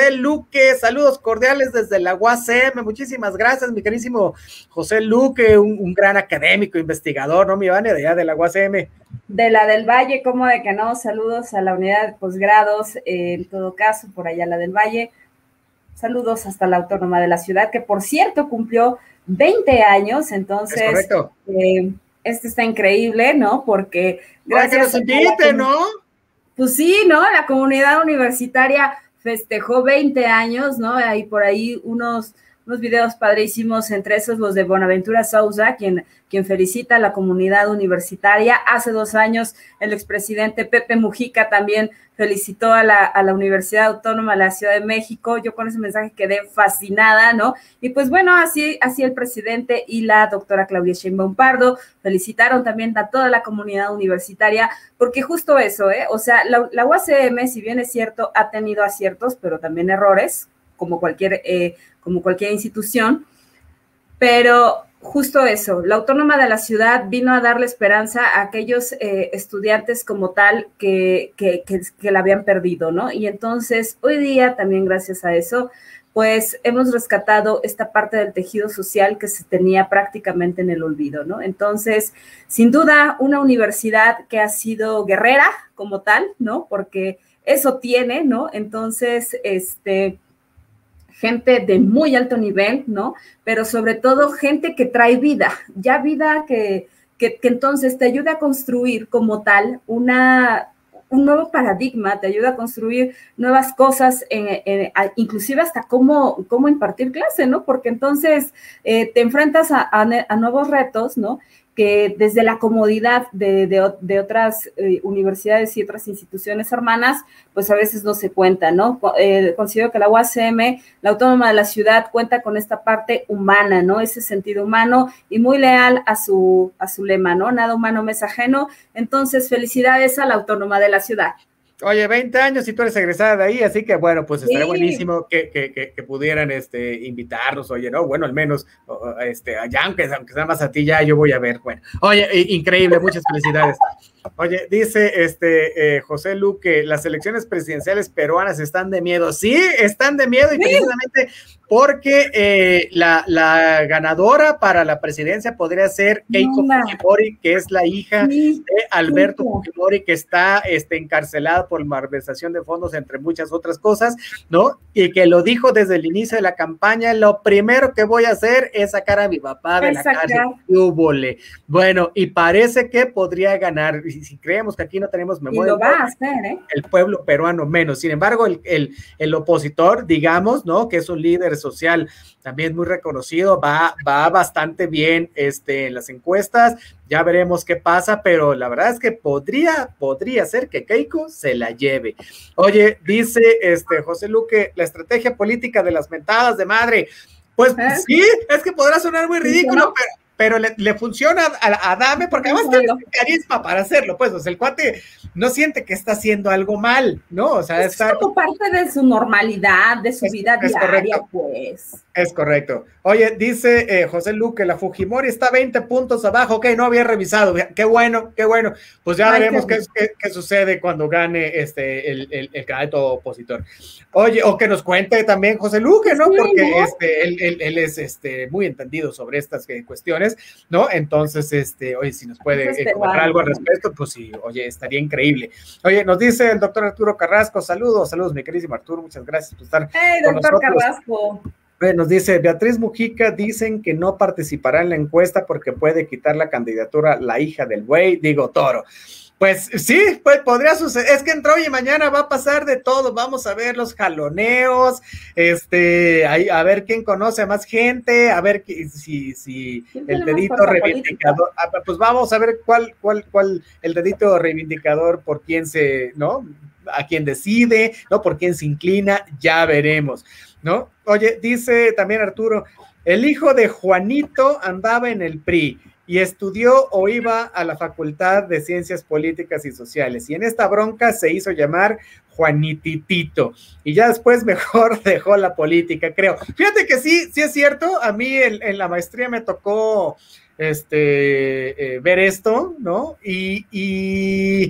Luque, saludos cordiales desde la UACM, muchísimas gracias, mi querísimo José Luque, un gran académico, investigador, ¿no, mi Vane, de allá de la UACM? De la del Valle, ¿cómo de que no? Saludos a la unidad de posgrados, en todo caso, por allá la del Valle. Saludos hasta la Autónoma de la Ciudad, que por cierto cumplió 20 años, entonces, es correcto. Este está increíble, ¿no? Porque gracias a invite, ¿no? Pues sí, ¿no? La comunidad universitaria festejó 20 años, ¿no? Hay por ahí unos videos padrísimos, entre esos los de Bonaventura Sousa, quien felicita a la comunidad universitaria. Hace 2 años el expresidente Pepe Mujica también felicitó a la Universidad Autónoma de la Ciudad de México. Yo con ese mensaje quedé fascinada, ¿no? Y pues bueno, así el presidente y la doctora Claudia Sheinbaum Pardo felicitaron también a toda la comunidad universitaria, porque justo eso, o sea, la UACM, si bien es cierto, ha tenido aciertos, pero también errores, como cualquier institución, pero justo eso, la Autónoma de la Ciudad vino a darle esperanza a aquellos estudiantes como tal que la habían perdido, ¿no? Y entonces, hoy día, también gracias a eso, pues hemos rescatado esta parte del tejido social que se tenía prácticamente en el olvido, ¿no? Entonces, sin duda, una universidad que ha sido guerrera como tal, ¿no? Porque eso tiene, ¿no? Entonces, gente de muy alto nivel, ¿no? Pero sobre todo gente que trae vida, ya vida que entonces te ayuda a construir como tal un nuevo paradigma, te ayuda a construir nuevas cosas, inclusive hasta cómo impartir clase, ¿no? Porque entonces te enfrentas a nuevos retos, ¿no? Que desde la comodidad de otras universidades y otras instituciones hermanas, pues a veces no se cuenta, ¿no? Considero que la UACM, la Autónoma de la Ciudad, cuenta con esta parte humana, ¿no? Ese sentido humano y muy leal a su lema, ¿no? Nada humano me es ajeno. Entonces, felicidades a la Autónoma de la Ciudad. Oye, 20 años y tú eres egresada de ahí, así que bueno, pues estaría buenísimo que pudieran invitarnos, oye, ¿no? Bueno, al menos allá, aunque sea más a ti, ya yo voy a ver, bueno. Oye, increíble, muchas felicidades. Oye, dice José Luque, las elecciones presidenciales peruanas están de miedo. Sí, están de miedo y precisamente porque la ganadora para la presidencia podría ser Keiko Fujimori, que es la hija de Alberto Fujimori, que está encarcelada por malversación de fondos, entre muchas otras cosas, ¿no? Y que lo dijo desde el inicio de la campaña: lo primero que voy a hacer es sacar a mi papá de la cárcel. Bueno, y parece que podría ganar. Y si creemos que aquí no tenemos memoria, y lo va a hacer, el pueblo peruano menos. Sin embargo, el opositor, digamos, ¿no? Que es un líder social también muy reconocido, va bastante bien en las encuestas. Ya veremos qué pasa, pero la verdad es que podría ser que Keiko se la lleve. Oye, dice José Luque, la estrategia política de las mentadas de madre. Pues sí, es que podrá sonar muy ridículo, pero le funciona a Adame, porque además tiene carisma para hacerlo, pues, o sea, el cuate no siente que está haciendo algo mal, ¿no? O sea, es como parte de su normalidad, de su vida diaria, pues. Es correcto. Oye, dice José Luque, la Fujimori está 20 puntos abajo, ok, no había revisado, qué bueno, pues ya veremos qué sucede cuando gane el candidato opositor. Oye, o que nos cuente también José Luque, ¿no? Porque él es muy entendido sobre estas cuestiones, ¿no? Entonces, oye, si nos puede comentar algo al respecto, pues sí, oye, estaría increíble. Oye, nos dice el doctor Arturo Carrasco, saludos, mi queridísimo Arturo, muchas gracias por estar con doctor nosotros. Carrasco. Nos dice Beatriz Mujica, dicen que no participará en la encuesta porque puede quitar la candidatura la hija del güey, digo Toro. Pues sí, pues podría suceder, es que entre hoy y mañana va a pasar de todo, vamos a ver los jaloneos, a ver quién conoce a más gente, a ver si el dedito reivindicador, pues vamos a ver cuál el dedito reivindicador por quién ¿no? A quién decide, ¿no? Por quién se inclina, ya veremos, ¿no? Oye, dice también Arturo, el hijo de Juanito andaba en el PRI y estudió o iba a la Facultad de Ciencias Políticas y Sociales, y en esta bronca se hizo llamar Juanititito, y ya después mejor dejó la política, creo. Fíjate que sí es cierto, a mí en la maestría me tocó ver esto, ¿no? Y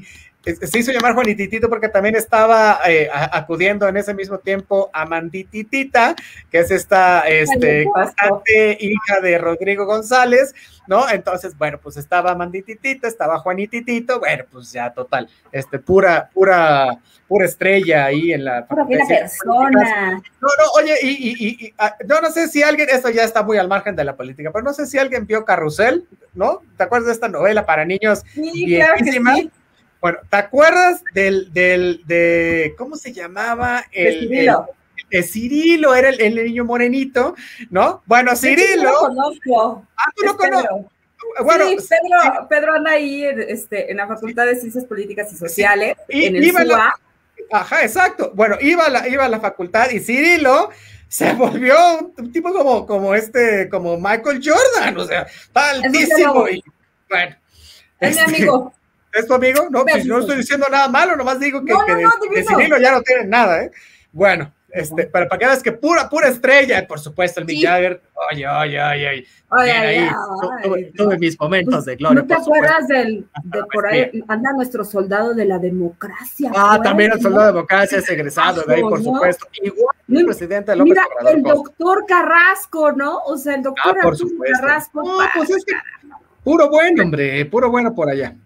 se hizo llamar Juanititito porque también estaba acudiendo en ese mismo tiempo a Mandititita, que es esta cantante hija de Rodrigo González, ¿no? Entonces, bueno, pues estaba Mandititita, estaba Juanititito, bueno, pues ya total, pura estrella ahí en la... Pura persona. No, oye, yo no sé si alguien, esto ya está muy al margen de la política, pero no sé si alguien vio Carrusel, ¿no? ¿Te acuerdas de esta novela para niños? Sí, claro que sí. Bueno, ¿te acuerdas de ¿cómo se llamaba? Cirilo, era el niño morenito, ¿no? Bueno, Cirilo. Yo lo conozco. ¿Tú lo conoces? Bueno, sí, Pedro anda ahí en la Facultad de Ciencias Políticas y Sociales, sí, en el SUA. Ajá, exacto. Bueno, iba a la facultad y Cirilo se volvió un tipo como Michael Jordan, o sea, está altísimo y bueno. Es mi amigo. ¿Es tu amigo? No, pues no estoy diciendo nada malo, nomás digo que de Cirilo ya no tienen nada, ¿eh? Bueno, pero para que veas que pura estrella, por supuesto, el Mick Jagger, oye, tuve mis momentos de gloria. ¿No te acuerdas de por ahí anda nuestro soldado de la democracia? También el soldado de la democracia es egresado de ahí, por supuesto. Igual el presidente de López Obrador. Mira, el doctor Carrasco, ¿no? O sea, el doctor Carrasco. No, pues es que puro bueno, hombre, puro bueno por allá.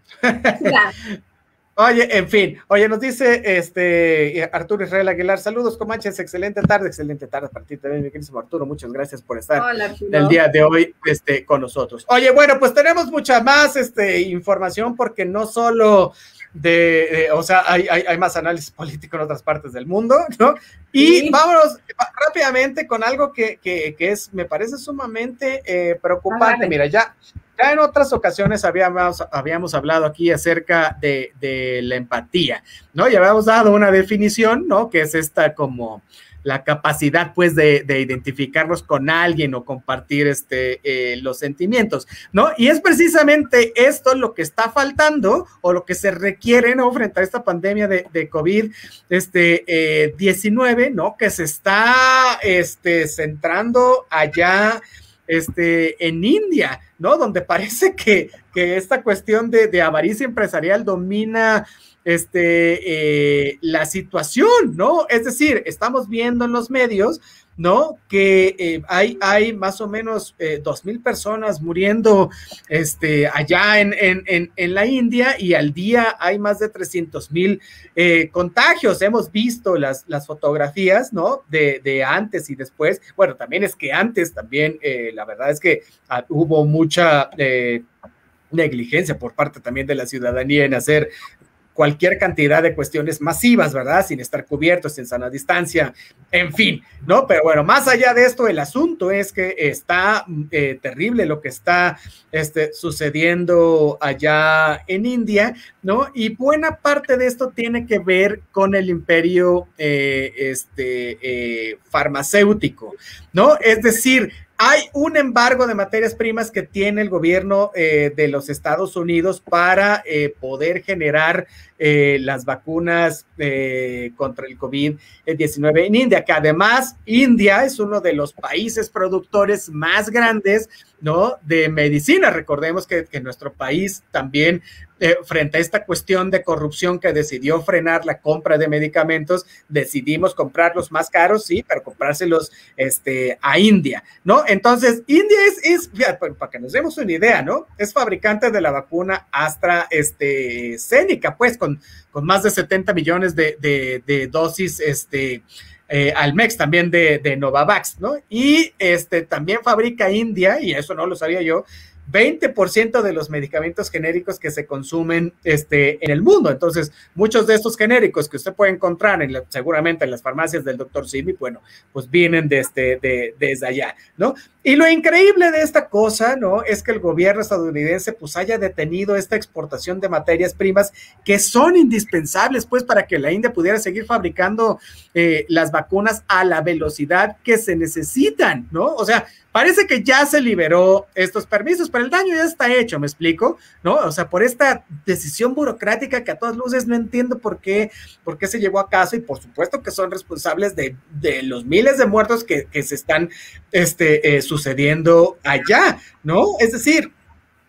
Oye, en fin, nos dice Arturo Israel Aguilar, saludos Comanches, excelente tarde para ti también, mi querido Arturo, muchas gracias por estar el día de hoy con nosotros. Oye, bueno, pues tenemos mucha más información porque no solo o sea, hay más análisis político en otras partes del mundo, ¿no? Y sí, vámonos rápidamente con algo que me parece sumamente preocupante. Mira, ya en otras ocasiones habíamos hablado aquí acerca de la empatía, ¿no? Y habíamos dado una definición, ¿no? Que es esta como la capacidad, pues, de identificarnos con alguien o compartir los sentimientos, ¿no? Y es precisamente esto lo que está faltando o lo que se requiere, ¿no? Frente a esta pandemia de COVID-19, ¿no? Que se está centrando allá en India, ¿no? Donde parece que esta cuestión de avaricia empresarial domina la situación, ¿no? Es decir, estamos viendo en los medios, ¿no? Que hay más o menos 2,000 personas muriendo allá en la India y al día hay más de 300,000 contagios. Hemos visto las fotografías, ¿no? De antes y después. Bueno, también es que antes también la verdad es que hubo mucha negligencia por parte también de la ciudadanía en hacer cualquier cantidad de cuestiones masivas, ¿verdad? Sin estar cubiertos, sin sana distancia, en fin, ¿no? Pero bueno, más allá de esto, el asunto es que está terrible lo que está sucediendo allá en India, ¿no? Y buena parte de esto tiene que ver con el imperio farmacéutico, ¿no? Es decir, hay un embargo de materias primas que tiene el gobierno de los Estados Unidos para poder generar las vacunas contra el COVID-19 en India, que además India es uno de los países productores más grandes, ¿no? De medicina. Recordemos que nuestro país también, frente a esta cuestión de corrupción que decidió frenar la compra de medicamentos, decidimos comprarlos más caros, sí, pero comprárselos a India, ¿no? Entonces, India fíjate, para que nos demos una idea, ¿no? Es fabricante de la vacuna AstraZeneca, pues, con más de 70 millones de dosis, al MEX también de Novavax, ¿no? Y también fabrica India, y eso no lo sabía yo, 20% de los medicamentos genéricos que se consumen en el mundo. Entonces, muchos de estos genéricos que usted puede encontrar seguramente en las farmacias del Dr. Simi, bueno, pues vienen desde allá, ¿no? Y lo increíble de esta cosa, ¿no? Es que el gobierno estadounidense pues haya detenido esta exportación de materias primas que son indispensables pues para que la India pudiera seguir fabricando las vacunas a la velocidad que se necesitan, ¿no? O sea, parece que ya se liberó estos permisos, pero el daño ya está hecho, ¿me explico? ¿No? O sea, por esta decisión burocrática que a todas luces no entiendo por qué se llevó a cabo, y por supuesto que son responsables de los miles de muertos que se están sucediendo allá, ¿no? Es decir,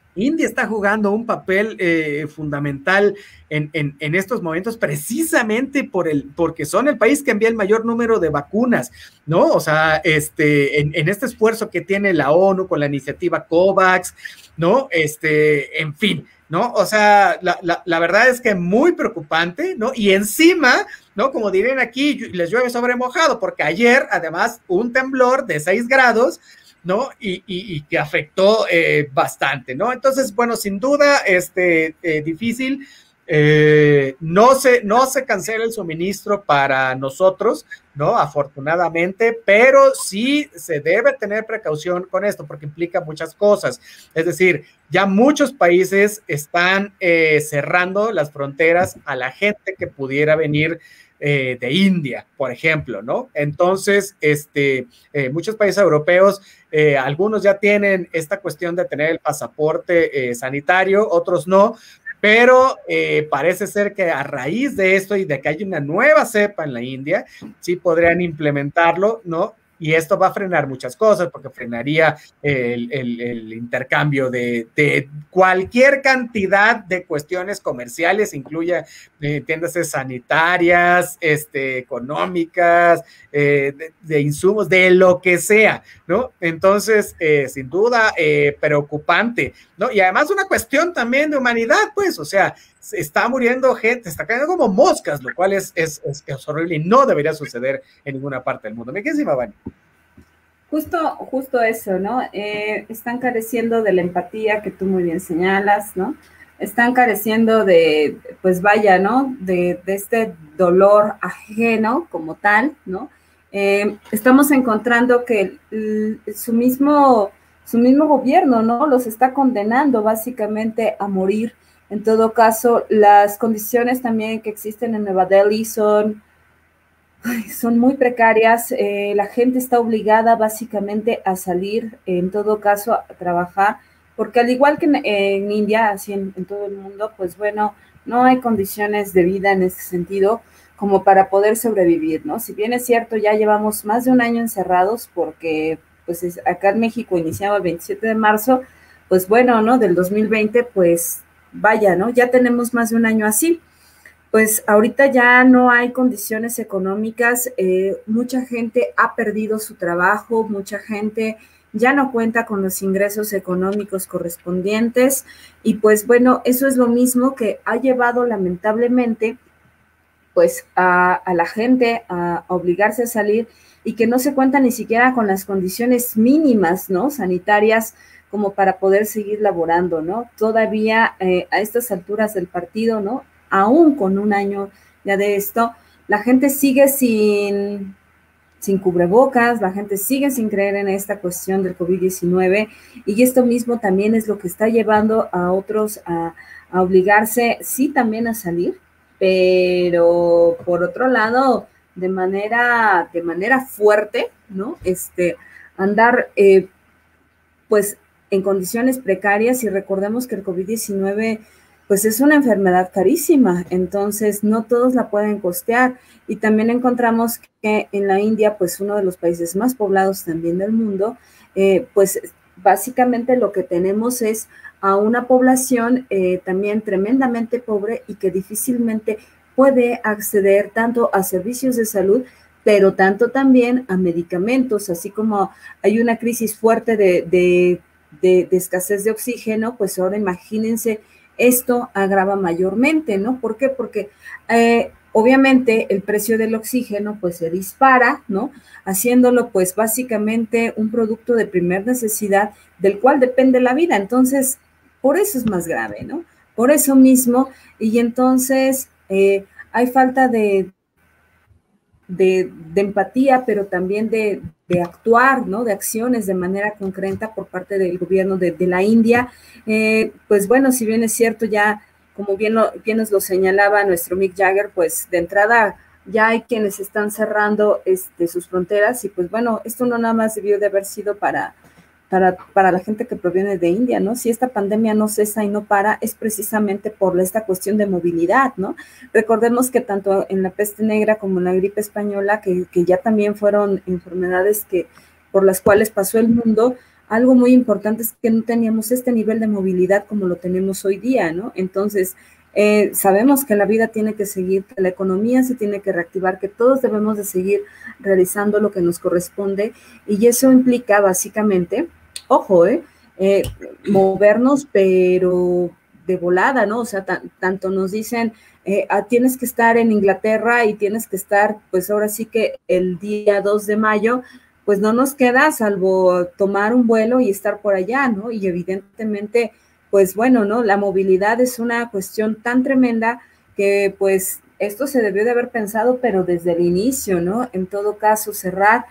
India está jugando un papel fundamental en estos momentos precisamente porque son el país que envía el mayor número de vacunas, ¿no? O sea, en este esfuerzo que tiene la ONU con la iniciativa COVAX, ¿no? En fin, ¿no? O sea, la verdad es que muy preocupante, ¿no? Y encima, ¿no? Como dirían aquí, les llueve sobre mojado, porque ayer, además, un temblor de 6 grados, ¿no? Y que afectó bastante, ¿no? Entonces, bueno, sin duda, difícil. No se cancela el suministro para nosotros, ¿no? Afortunadamente, pero sí se debe tener precaución con esto porque implica muchas cosas. Es decir, ya muchos países están cerrando las fronteras a la gente que pudiera venir de India, por ejemplo, ¿no? Entonces, muchos países europeos, algunos ya tienen esta cuestión de tener el pasaporte sanitario, otros no, pero parece ser que a raíz de esto y de que hay una nueva cepa en la India, sí podrían implementarlo, ¿no? Y esto va a frenar muchas cosas, porque frenaría el intercambio de cualquier cantidad de cuestiones comerciales, incluya tiendas sanitarias, económicas, de insumos, de lo que sea, ¿no? Entonces, sin duda, preocupante, ¿no? Y además una cuestión también de humanidad, pues, o sea, está muriendo gente, está cayendo como moscas, lo cual es horrible y no debería suceder en ninguna parte del mundo. ¿Me qué encima, Vani? Justo eso, ¿no? Están careciendo de la empatía que tú muy bien señalas, ¿no? Están careciendo de, pues vaya, ¿no? De este dolor ajeno como tal, ¿no? Estamos encontrando que su mismo gobierno, ¿no? Los está condenando básicamente a morir. En todo caso, las condiciones también que existen en Nueva Delhi son muy precarias. La gente está obligada básicamente a salir, en todo caso, a trabajar, porque al igual que en India, así en todo el mundo, pues bueno, no hay condiciones de vida en ese sentido como para poder sobrevivir, ¿no? Si bien es cierto, ya llevamos más de un año encerrados porque pues acá en México iniciaba el 27 de marzo, pues bueno, ¿no? Del 2020, pues vaya, ¿no? Ya tenemos más de un año así. Pues ahorita ya no hay condiciones económicas, mucha gente ha perdido su trabajo, mucha gente ya no cuenta con los ingresos económicos correspondientes y pues bueno, eso es lo mismo que ha llevado lamentablemente pues a la gente a obligarse a salir y que no se cuenta ni siquiera con las condiciones mínimas, ¿no? Sanitarias como para poder seguir laborando, ¿no? Todavía a estas alturas del partido, ¿no? Aún con un año ya de esto, la gente sigue sin cubrebocas, la gente sigue sin creer en esta cuestión del COVID-19 y esto mismo también es lo que está llevando a otros a obligarse, sí, también a salir, pero por otro lado, de manera fuerte, ¿no? Andar, pues, en condiciones precarias y recordemos que el COVID-19 pues es una enfermedad carísima, entonces no todos la pueden costear. Y también encontramos que en la India, pues uno de los países más poblados también del mundo, pues básicamente lo que tenemos es a una población también tremendamente pobre y que difícilmente puede acceder tanto a servicios de salud, pero tanto también a medicamentos, así como hay una crisis fuerte de escasez de oxígeno, pues ahora imagínense, esto agrava mayormente, ¿no? ¿Por qué? Porque obviamente el precio del oxígeno pues se dispara, ¿no? Haciéndolo pues básicamente un producto de primer necesidad del cual depende la vida. Entonces, por eso es más grave, ¿no? Por eso mismo, y entonces hay falta de empatía, pero también de actuar, ¿no? De acciones de manera concreta por parte del gobierno de la India. Pues bueno, si bien es cierto, ya como bien nos lo señalaba nuestro Mick Jagger, pues de entrada ya hay quienes están cerrando sus fronteras y pues bueno, esto no nada más debió de haber sido para la gente que proviene de India, ¿no? Si esta pandemia no cesa y no para, es precisamente por esta cuestión de movilidad, ¿no? Recordemos que tanto en la peste negra como en la gripe española, que ya también fueron enfermedades por las cuales pasó el mundo, algo muy importante es que no teníamos este nivel de movilidad como lo tenemos hoy día, ¿no? Entonces, sabemos que la vida tiene que seguir, que la economía se tiene que reactivar, que todos debemos de seguir realizando lo que nos corresponde, y eso implica básicamente, ojo, movernos, pero de volada, ¿no? O sea, tanto nos dicen, tienes que estar en Inglaterra y tienes que estar, pues ahora sí que el día 2 de mayo, pues no nos queda salvo tomar un vuelo y estar por allá, ¿no? Y evidentemente, pues bueno, ¿no? La movilidad es una cuestión tan tremenda que pues esto se debió de haber pensado, pero desde el inicio, ¿no? En todo caso, cerrar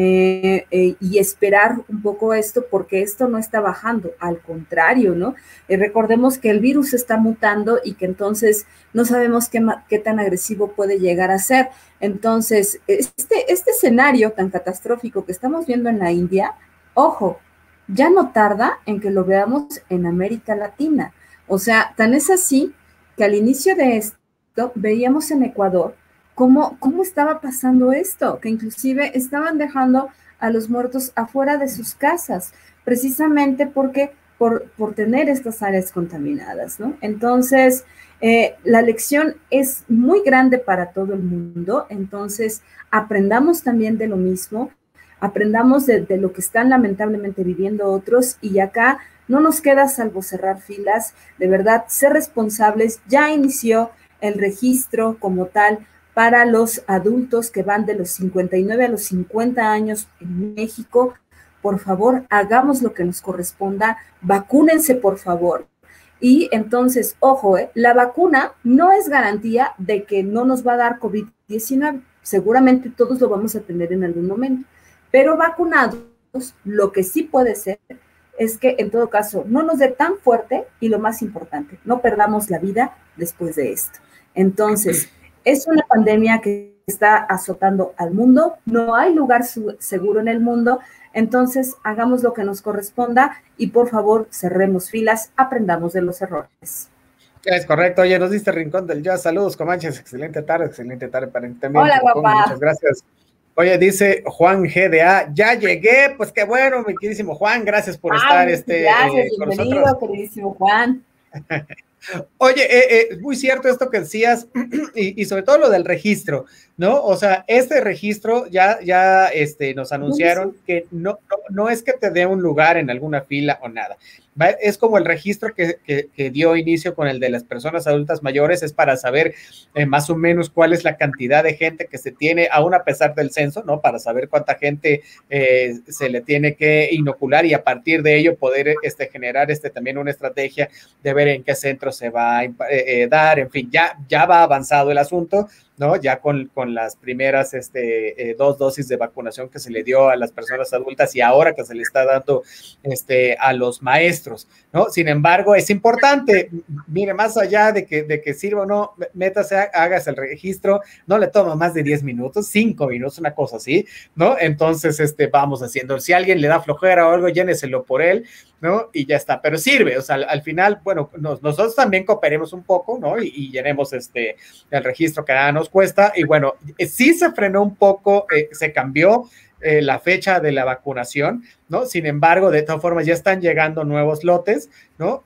y esperar un poco esto, porque esto no está bajando, al contrario, ¿no? Recordemos que el virus está mutando y que entonces no sabemos qué tan agresivo puede llegar a ser. Entonces, este escenario tan catastrófico que estamos viendo en la India, ojo, ya no tarda en que lo veamos en América Latina. O sea, tan es así que al inicio de esto veíamos en Ecuador cómo estaba pasando esto, que inclusive estaban dejando a los muertos afuera de sus casas, precisamente porque por tener estas áreas contaminadas, ¿no? Entonces, la lección es muy grande para todo el mundo, entonces aprendamos también de lo mismo, aprendamos de lo que están lamentablemente viviendo otros, y acá no nos queda salvo cerrar filas, de verdad, ser responsables. Ya inició el registro como tal para los adultos que van de los 59 a los 50 años en México. Por favor, hagamos lo que nos corresponda, vacúnense, por favor. Y entonces, ojo, la vacuna no es garantía de que no nos va a dar COVID-19. Seguramente todos lo vamos a tener en algún momento. Pero vacunados, lo que sí puede ser es que en todo caso no nos dé tan fuerte, y lo más importante, no perdamos la vida después de esto. Entonces, es una pandemia que está azotando al mundo, no hay lugar seguro en el mundo, entonces hagamos lo que nos corresponda y por favor cerremos filas, aprendamos de los errores. Es correcto. Oye, nos diste Rincón del Jazz. Saludos, Comanches. Excelente tarde para ti también. Hola, papá. Muchas gracias. Oye, dice Juan GDA, ya llegué. Pues qué bueno, mi queridísimo Juan, gracias por estar gracias, con bienvenido, nosotros. Queridísimo Juan. Oye, es muy cierto esto que decías y sobre todo lo del registro, ¿no? O sea, este registro ya nos anunciaron que no es que te dé un lugar en alguna fila o nada. Es como el registro que dio inicio con el de las personas adultas mayores, es para saber más o menos cuál es la cantidad de gente que se tiene, aún a pesar del censo, ¿no? Para saber cuánta gente se le tiene que inocular y a partir de ello poder generar también una estrategia de ver en qué centro se va a dar, en fin, ya va avanzado el asunto, ¿no? Ya con las primeras 2 dosis de vacunación que se le dio a las personas adultas y ahora que se le está dando a los maestros, ¿no? Sin embargo, es importante, mire, más allá de que sirva o no, métase, hagas el registro, no le toma más de 10 minutos, 5 minutos, una cosa así, ¿no? Entonces, vamos haciendo, si alguien le da flojera o algo, lléneselo por él, ¿no? Y ya está, pero sirve, o sea, al final, bueno, nosotros también cooperemos un poco, ¿no? Y llenemos el registro que nada nos cuesta, y bueno, sí se frenó un poco, se cambió la fecha de la vacunación, ¿no? Sin embargo, de todas formas, ya están llegando nuevos lotes, ¿no?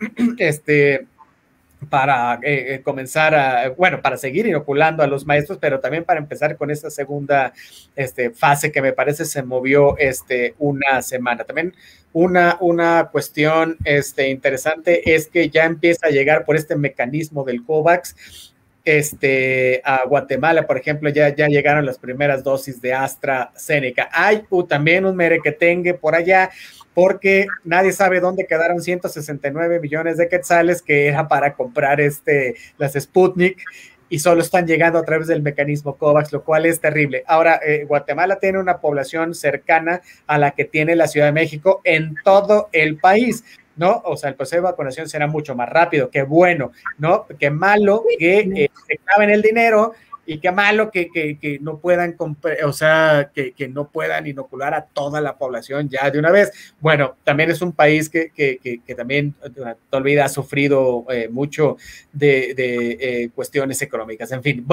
Para comenzar para seguir inoculando a los maestros, pero también para empezar con esta segunda fase que me parece se movió una semana. También una cuestión interesante es que ya empieza a llegar por este mecanismo del COVAX, a Guatemala, por ejemplo, ya llegaron las primeras dosis de AstraZeneca. Hay también un merequetengue por allá, porque nadie sabe dónde quedaron 169 millones de quetzales que era para comprar las Sputnik, y solo están llegando a través del mecanismo COVAX, lo cual es terrible. Ahora, Guatemala tiene una población cercana a la que tiene la Ciudad de México en todo el país, ¿no? O sea, el proceso de vacunación será mucho más rápido, qué bueno, ¿no? Qué malo que se claven el dinero, y qué malo que no puedan comprar, o sea, que no puedan inocular a toda la población ya de una vez. Bueno, también es un país que también toda la vida ha sufrido mucho de cuestiones económicas. En fin, bueno,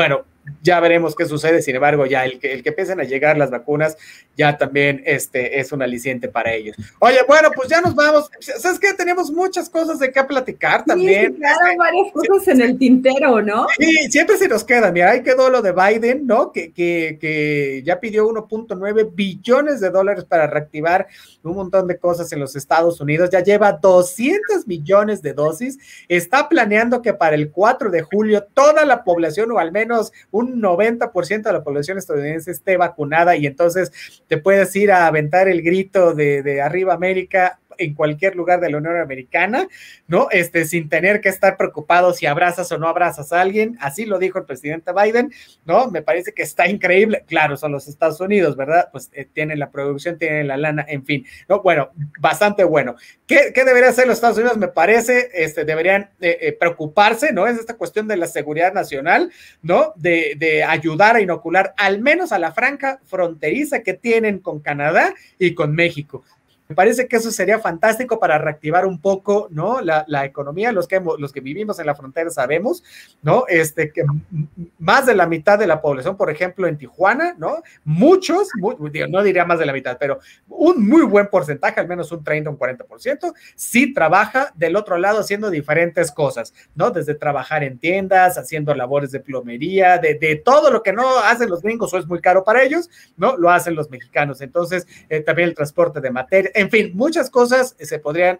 ya veremos qué sucede. Sin embargo, ya el que empiecen a llegar las vacunas ya también es un aliciente para ellos. Oye, bueno, pues ya nos vamos. ¿Sabes qué? Tenemos muchas cosas de qué platicar también. Sí, claro, varias cosas en el tintero, ¿no? Sí, siempre se nos queda. Mira, ahí quedó lo de Biden, ¿no? Que ya pidió 1.9 billones de dólares para reactivar un montón de cosas en los Estados Unidos. Ya lleva 200 millones de dosis. Está planeando que para el 4 de julio toda la población, o al menos un 90% de la población estadounidense, esté vacunada, y entonces te puedes ir a aventar el grito de arriba América en cualquier lugar de la Unión Americana, ¿no? Sin tener que estar preocupado si abrazas o no abrazas a alguien. Así lo dijo el presidente Biden, ¿no? Me parece que está increíble. Claro, son los Estados Unidos, ¿verdad? Pues tienen la producción, tienen la lana, en fin, ¿no? Bueno, bastante bueno. ¿Qué debería hacer los Estados Unidos? Me parece, deberían preocuparse, ¿no? Es esta cuestión de la seguridad nacional, ¿no? De ayudar a inocular al menos a la franja fronteriza que tienen con Canadá y con México. Me parece que eso sería fantástico para reactivar un poco, ¿no? La economía. Los que vivimos en la frontera sabemos, ¿no? Que más de la mitad de la población, por ejemplo, en Tijuana, ¿no? Muchos, no diría más de la mitad, pero un muy buen porcentaje, al menos un 30, un 40%, sí trabaja del otro lado haciendo diferentes cosas, ¿no? Desde trabajar en tiendas, haciendo labores de plomería, de todo lo que no hacen los gringos o es muy caro para ellos, ¿no? Lo hacen los mexicanos. Entonces, también el transporte de materia, en fin, muchas cosas se podrían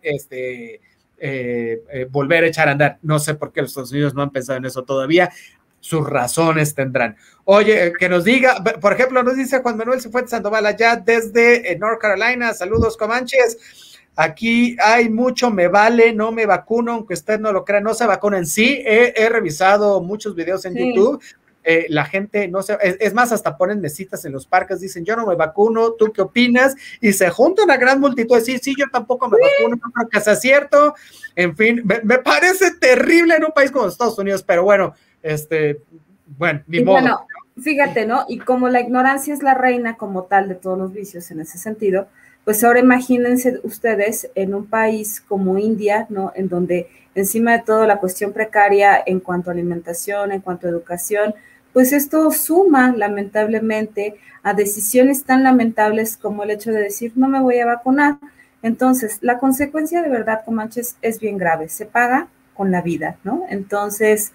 volver a echar a andar. No sé por qué los Estados Unidos no han pensado en eso todavía. Sus razones tendrán. Oye, que nos diga, por ejemplo, nos dice Juan Manuel Cifuentes Sandoval allá desde North Carolina. Saludos, Comanches. Aquí hay mucho me vale, no me vacuno, aunque usted no lo crea, no se vacunan. Sí, he revisado muchos videos en YouTube. La gente no se, es más, hasta ponen mesitas en los parques, dicen yo no me vacuno, ¿tú qué opinas? Y se junta una gran multitud, sí, yo tampoco me vacuno, no creo que sea cierto. En fin, me parece terrible en un país como Estados Unidos, pero bueno, bueno, ni modo. Bueno, fíjate, ¿no? Y como la ignorancia es la reina como tal de todos los vicios en ese sentido, pues ahora imagínense ustedes en un país como India, ¿no? En donde encima de todo la cuestión precaria en cuanto a alimentación, en cuanto a educación, pues esto suma lamentablemente a decisiones tan lamentables como el hecho de decir no me voy a vacunar. Entonces, la consecuencia de verdad, Comanches, es bien grave, se paga con la vida, ¿no? Entonces,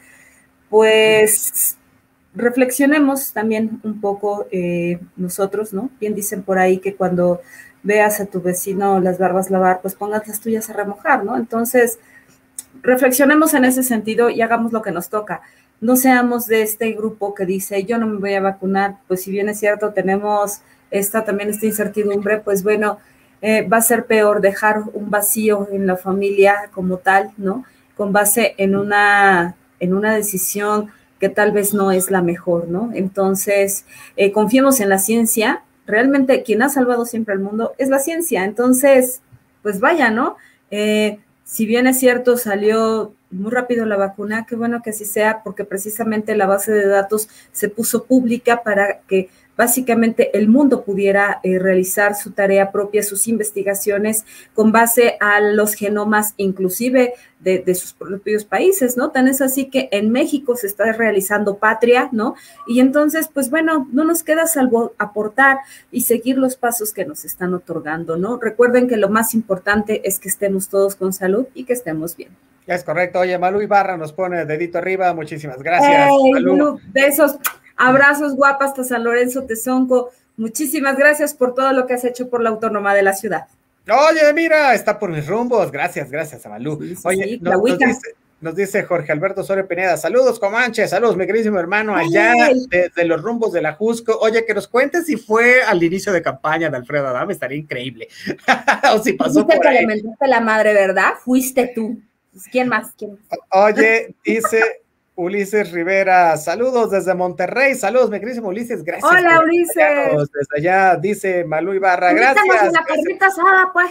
pues reflexionemos también un poco nosotros, ¿no? Bien dicen por ahí que cuando veas a tu vecino las barbas lavar, pues pongas las tuyas a remojar, ¿no? Entonces, reflexionemos en ese sentido y hagamos lo que nos toca. No seamos de este grupo que dice, yo no me voy a vacunar, pues si bien es cierto, tenemos también esta incertidumbre, pues bueno, va a ser peor dejar un vacío en la familia como tal, ¿no? Con base en una decisión que tal vez no es la mejor, ¿no? Entonces, confiemos en la ciencia. Realmente quien ha salvado siempre al mundo es la ciencia. Entonces, pues vaya, ¿no? Si bien es cierto, salió muy rápido la vacuna, qué bueno que así sea, porque precisamente la base de datos se puso pública para que básicamente el mundo pudiera realizar su tarea propia, sus investigaciones con base a los genomas inclusive de sus propios países, ¿no? Tan es así que en México se está realizando Patria, ¿no? Y entonces, pues bueno, no nos queda salvo aportar y seguir los pasos que nos están otorgando, ¿no? Recuerden que lo más importante es que estemos todos con salud y que estemos bien. Es correcto. Oye, Malú Ibarra nos pone dedito arriba. Muchísimas gracias. Malú, besos, abrazos, guapa, hasta San Lorenzo Tezonco. Muchísimas gracias por todo lo que has hecho por la autónoma de la ciudad. Oye, mira, está por mis rumbos. Gracias, Malú. Sí, oye, sí, nos dice Jorge Alberto Osorio Pineda. Saludos, Comanche. Saludos, mi queridísimo hermano, allá de los rumbos de la Jusco. Oye, que nos cuentes si fue al inicio de campaña de Alfredo Adame. Estaría increíble. O si pasó por ahí. Te lamentaste la madre, ¿verdad? Fuiste tú. ¿Quién más? Oye, dice Ulises Rivera, saludos desde Monterrey, saludos, mi queridísimo Ulises, gracias. Hola, Ulises. Desde allá, dice Malú Ibarra, gracias. La carnita asada, pues.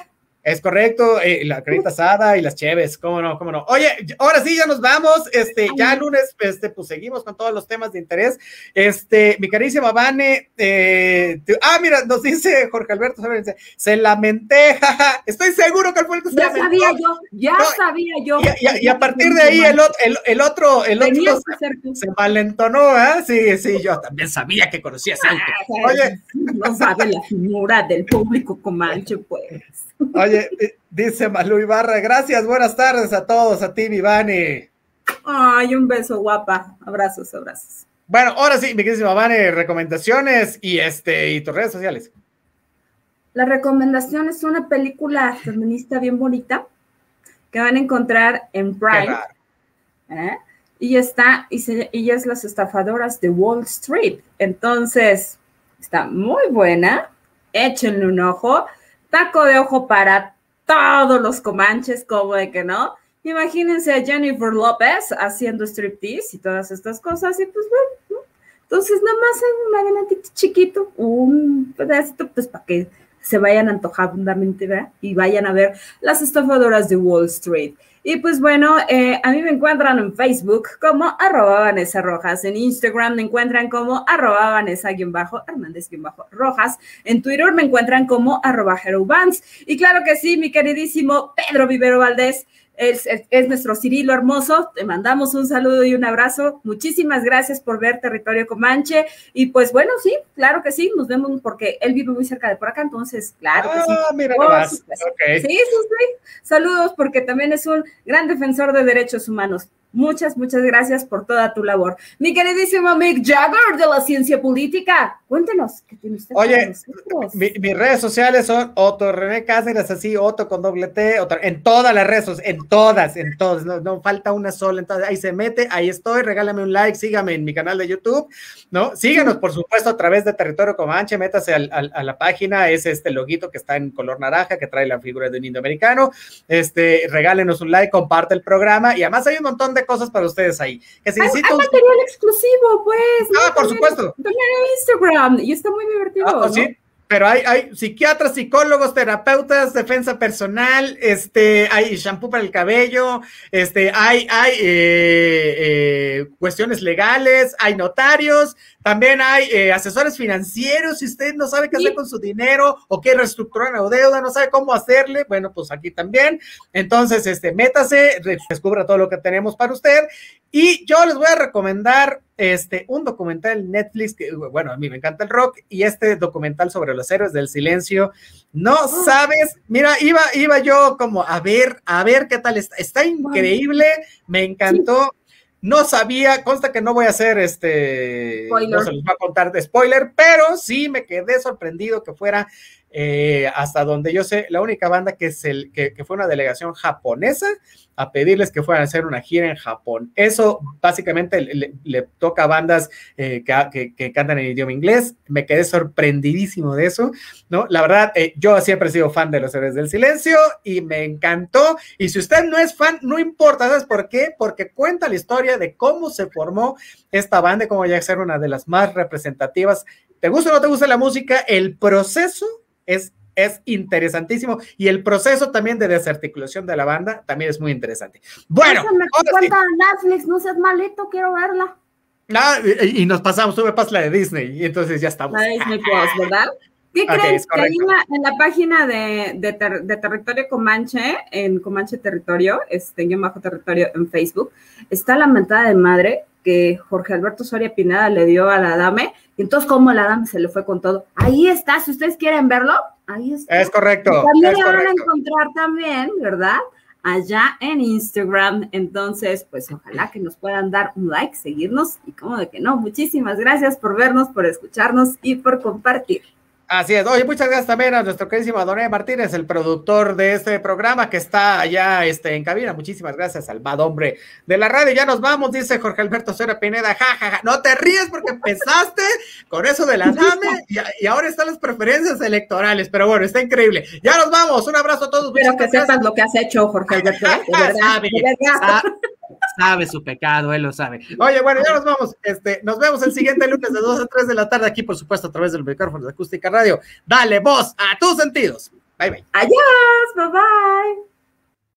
Es correcto, la carnita asada y las cheves, cómo no, cómo no. Oye, ahora sí, ya nos vamos, ya el lunes, pues seguimos con todos los temas de interés. Mi carísima Vane, mira, nos dice Jorge Alberto, se lamenté, jaja, estoy seguro que fue el que se lamentó. Sabía yo. Y a partir de ahí el otro se malentonó, ¿eh? Sí, yo también sabía que conocías a alguien. Oye. No sabe la figura del público comanche, pues. Oye, dice Malú Ibarra, gracias, buenas tardes a todos, a ti, Vane. Ay, un beso, guapa. Abrazos. Bueno, ahora sí, mi queridísima Vane, recomendaciones y tus redes sociales. La recomendación es una película feminista bien bonita que van a encontrar en Prime. Y ella es Las Estafadoras de Wall Street. Entonces, está muy buena. Échenle un ojo. Taco de ojo para todos los comanches, como de que no. Imagínense a Jennifer López haciendo striptease y todas estas cosas, y pues bueno, ¿no? Entonces nada más un adelantito chiquito, un pedacito, pues para que se vayan antojadamente, ¿verdad? Y vayan a ver Las Estafadoras de Wall Street. Y pues bueno, a mí me encuentran en Facebook como @Vanessa Rojas, en Instagram me encuentran como @Vanessa_Hernández_Rojas, en Twitter me encuentran como @HeroVans. Y claro que sí, mi queridísimo Pedro Vivero Valdés, es nuestro Cirilo hermoso, te mandamos un saludo y un abrazo, muchísimas gracias por ver Territorio Comanche, y pues bueno, sí, claro que sí, nos vemos porque él vive muy cerca de por acá, entonces, claro que sí. Mira nomás. Okay. Sí, saludos, porque también es un gran defensor de derechos humanos. Muchas gracias por toda tu labor. Mi queridísimo Mick Jagger de la ciencia política, cuéntenos, ¿qué tiene usted? Oye, mis redes sociales son Otto René Cáceres, así, Otto con doble T, en todas las redes, en todas, no falta una sola, entonces ahí se mete, ahí estoy, regálame un like, sígame en mi canal de YouTube, ¿no? Síganos, por supuesto, a través de Territorio Comanche, métase a la página, es este loguito que está en color naranja, que trae la figura de un indio americano, regálenos un like, comparte el programa, y además hay un montón de cosas para ustedes ahí. Que si hay material exclusivo, pues. Por supuesto. También en Instagram, y está muy divertido, ¿no? Sí, pero hay psiquiatras, psicólogos, terapeutas, defensa personal, hay shampoo para el cabello, hay cuestiones legales, hay notarios, también hay asesores financieros. Si usted no sabe qué hacer con su dinero o quiere reestructurar la deuda, no sabe cómo hacerle, bueno, pues aquí también. Entonces, métase, descubra todo lo que tenemos para usted. Y yo les voy a recomendar un documental en Netflix que, bueno, a mí me encanta el rock, y documental sobre los héroes del silencio, no sabes, mira, iba yo como a ver qué tal está increíble, me encantó. No sabía, consta que no voy a hacer no se los voy a contar de spoiler, pero sí me quedé sorprendido que fuera, hasta donde yo sé, la única banda que fue una delegación japonesa a pedirles que fueran a hacer una gira en Japón. Eso básicamente le toca a bandas que cantan en idioma inglés. Me quedé sorprendidísimo de eso, ¿no? La verdad, yo siempre he sido fan de los Héroes del Silencio y me encantó. Y si usted no es fan, no importa, ¿sabes por qué? Porque cuenta la historia de cómo se formó esta banda, cómo llega a ser una de las más representativas. ¿Te gusta o no te gusta la música? El proceso es interesantísimo, y el proceso también de desarticulación de la banda también es muy interesante. Bueno, cuenta Netflix, no seas malito, quiero verla. Y nos pasamos, tú me pasas la de Disney, y entonces ya estamos. La Disney Plus, ¿verdad? ¿Qué crees? Que ahí en la página de Territorio Comanche, en Comanche Territorio, _ Territorio en Facebook, está la mentada de madre que Jorge Alberto Soria Pineda le dio a la dame, y entonces como la dame se le fue con todo. Ahí está, si ustedes quieren verlo, ahí está. Es correcto. Y también lo van a encontrar también, ¿verdad? Allá en Instagram. Entonces, pues ojalá que nos puedan dar un like, seguirnos, y como de que no, muchísimas gracias por vernos, por escucharnos y por compartir. Así es. Oye, muchas gracias también a nuestro queridísimo Adonai Martínez, el productor de este programa que está allá en cabina. Muchísimas gracias al bad hombre de la radio. Ya nos vamos, dice Jorge Alberto Soria Pineda. Ja. No te ríes porque empezaste con eso de la dame y ahora están las preferencias electorales. Pero bueno, está increíble. Ya nos vamos. Un abrazo a todos. Espero que sepas lo que has hecho, Jorge Alberto. De verdad. Sabe su pecado, él lo sabe. Oye, bueno, ya nos vamos. Nos vemos el siguiente lunes de 2 a 3 de la tarde aquí, por supuesto, a través del micrófono de Acústica Radio. Dale voz a tus sentidos. Bye, bye. Adiós, bye bye.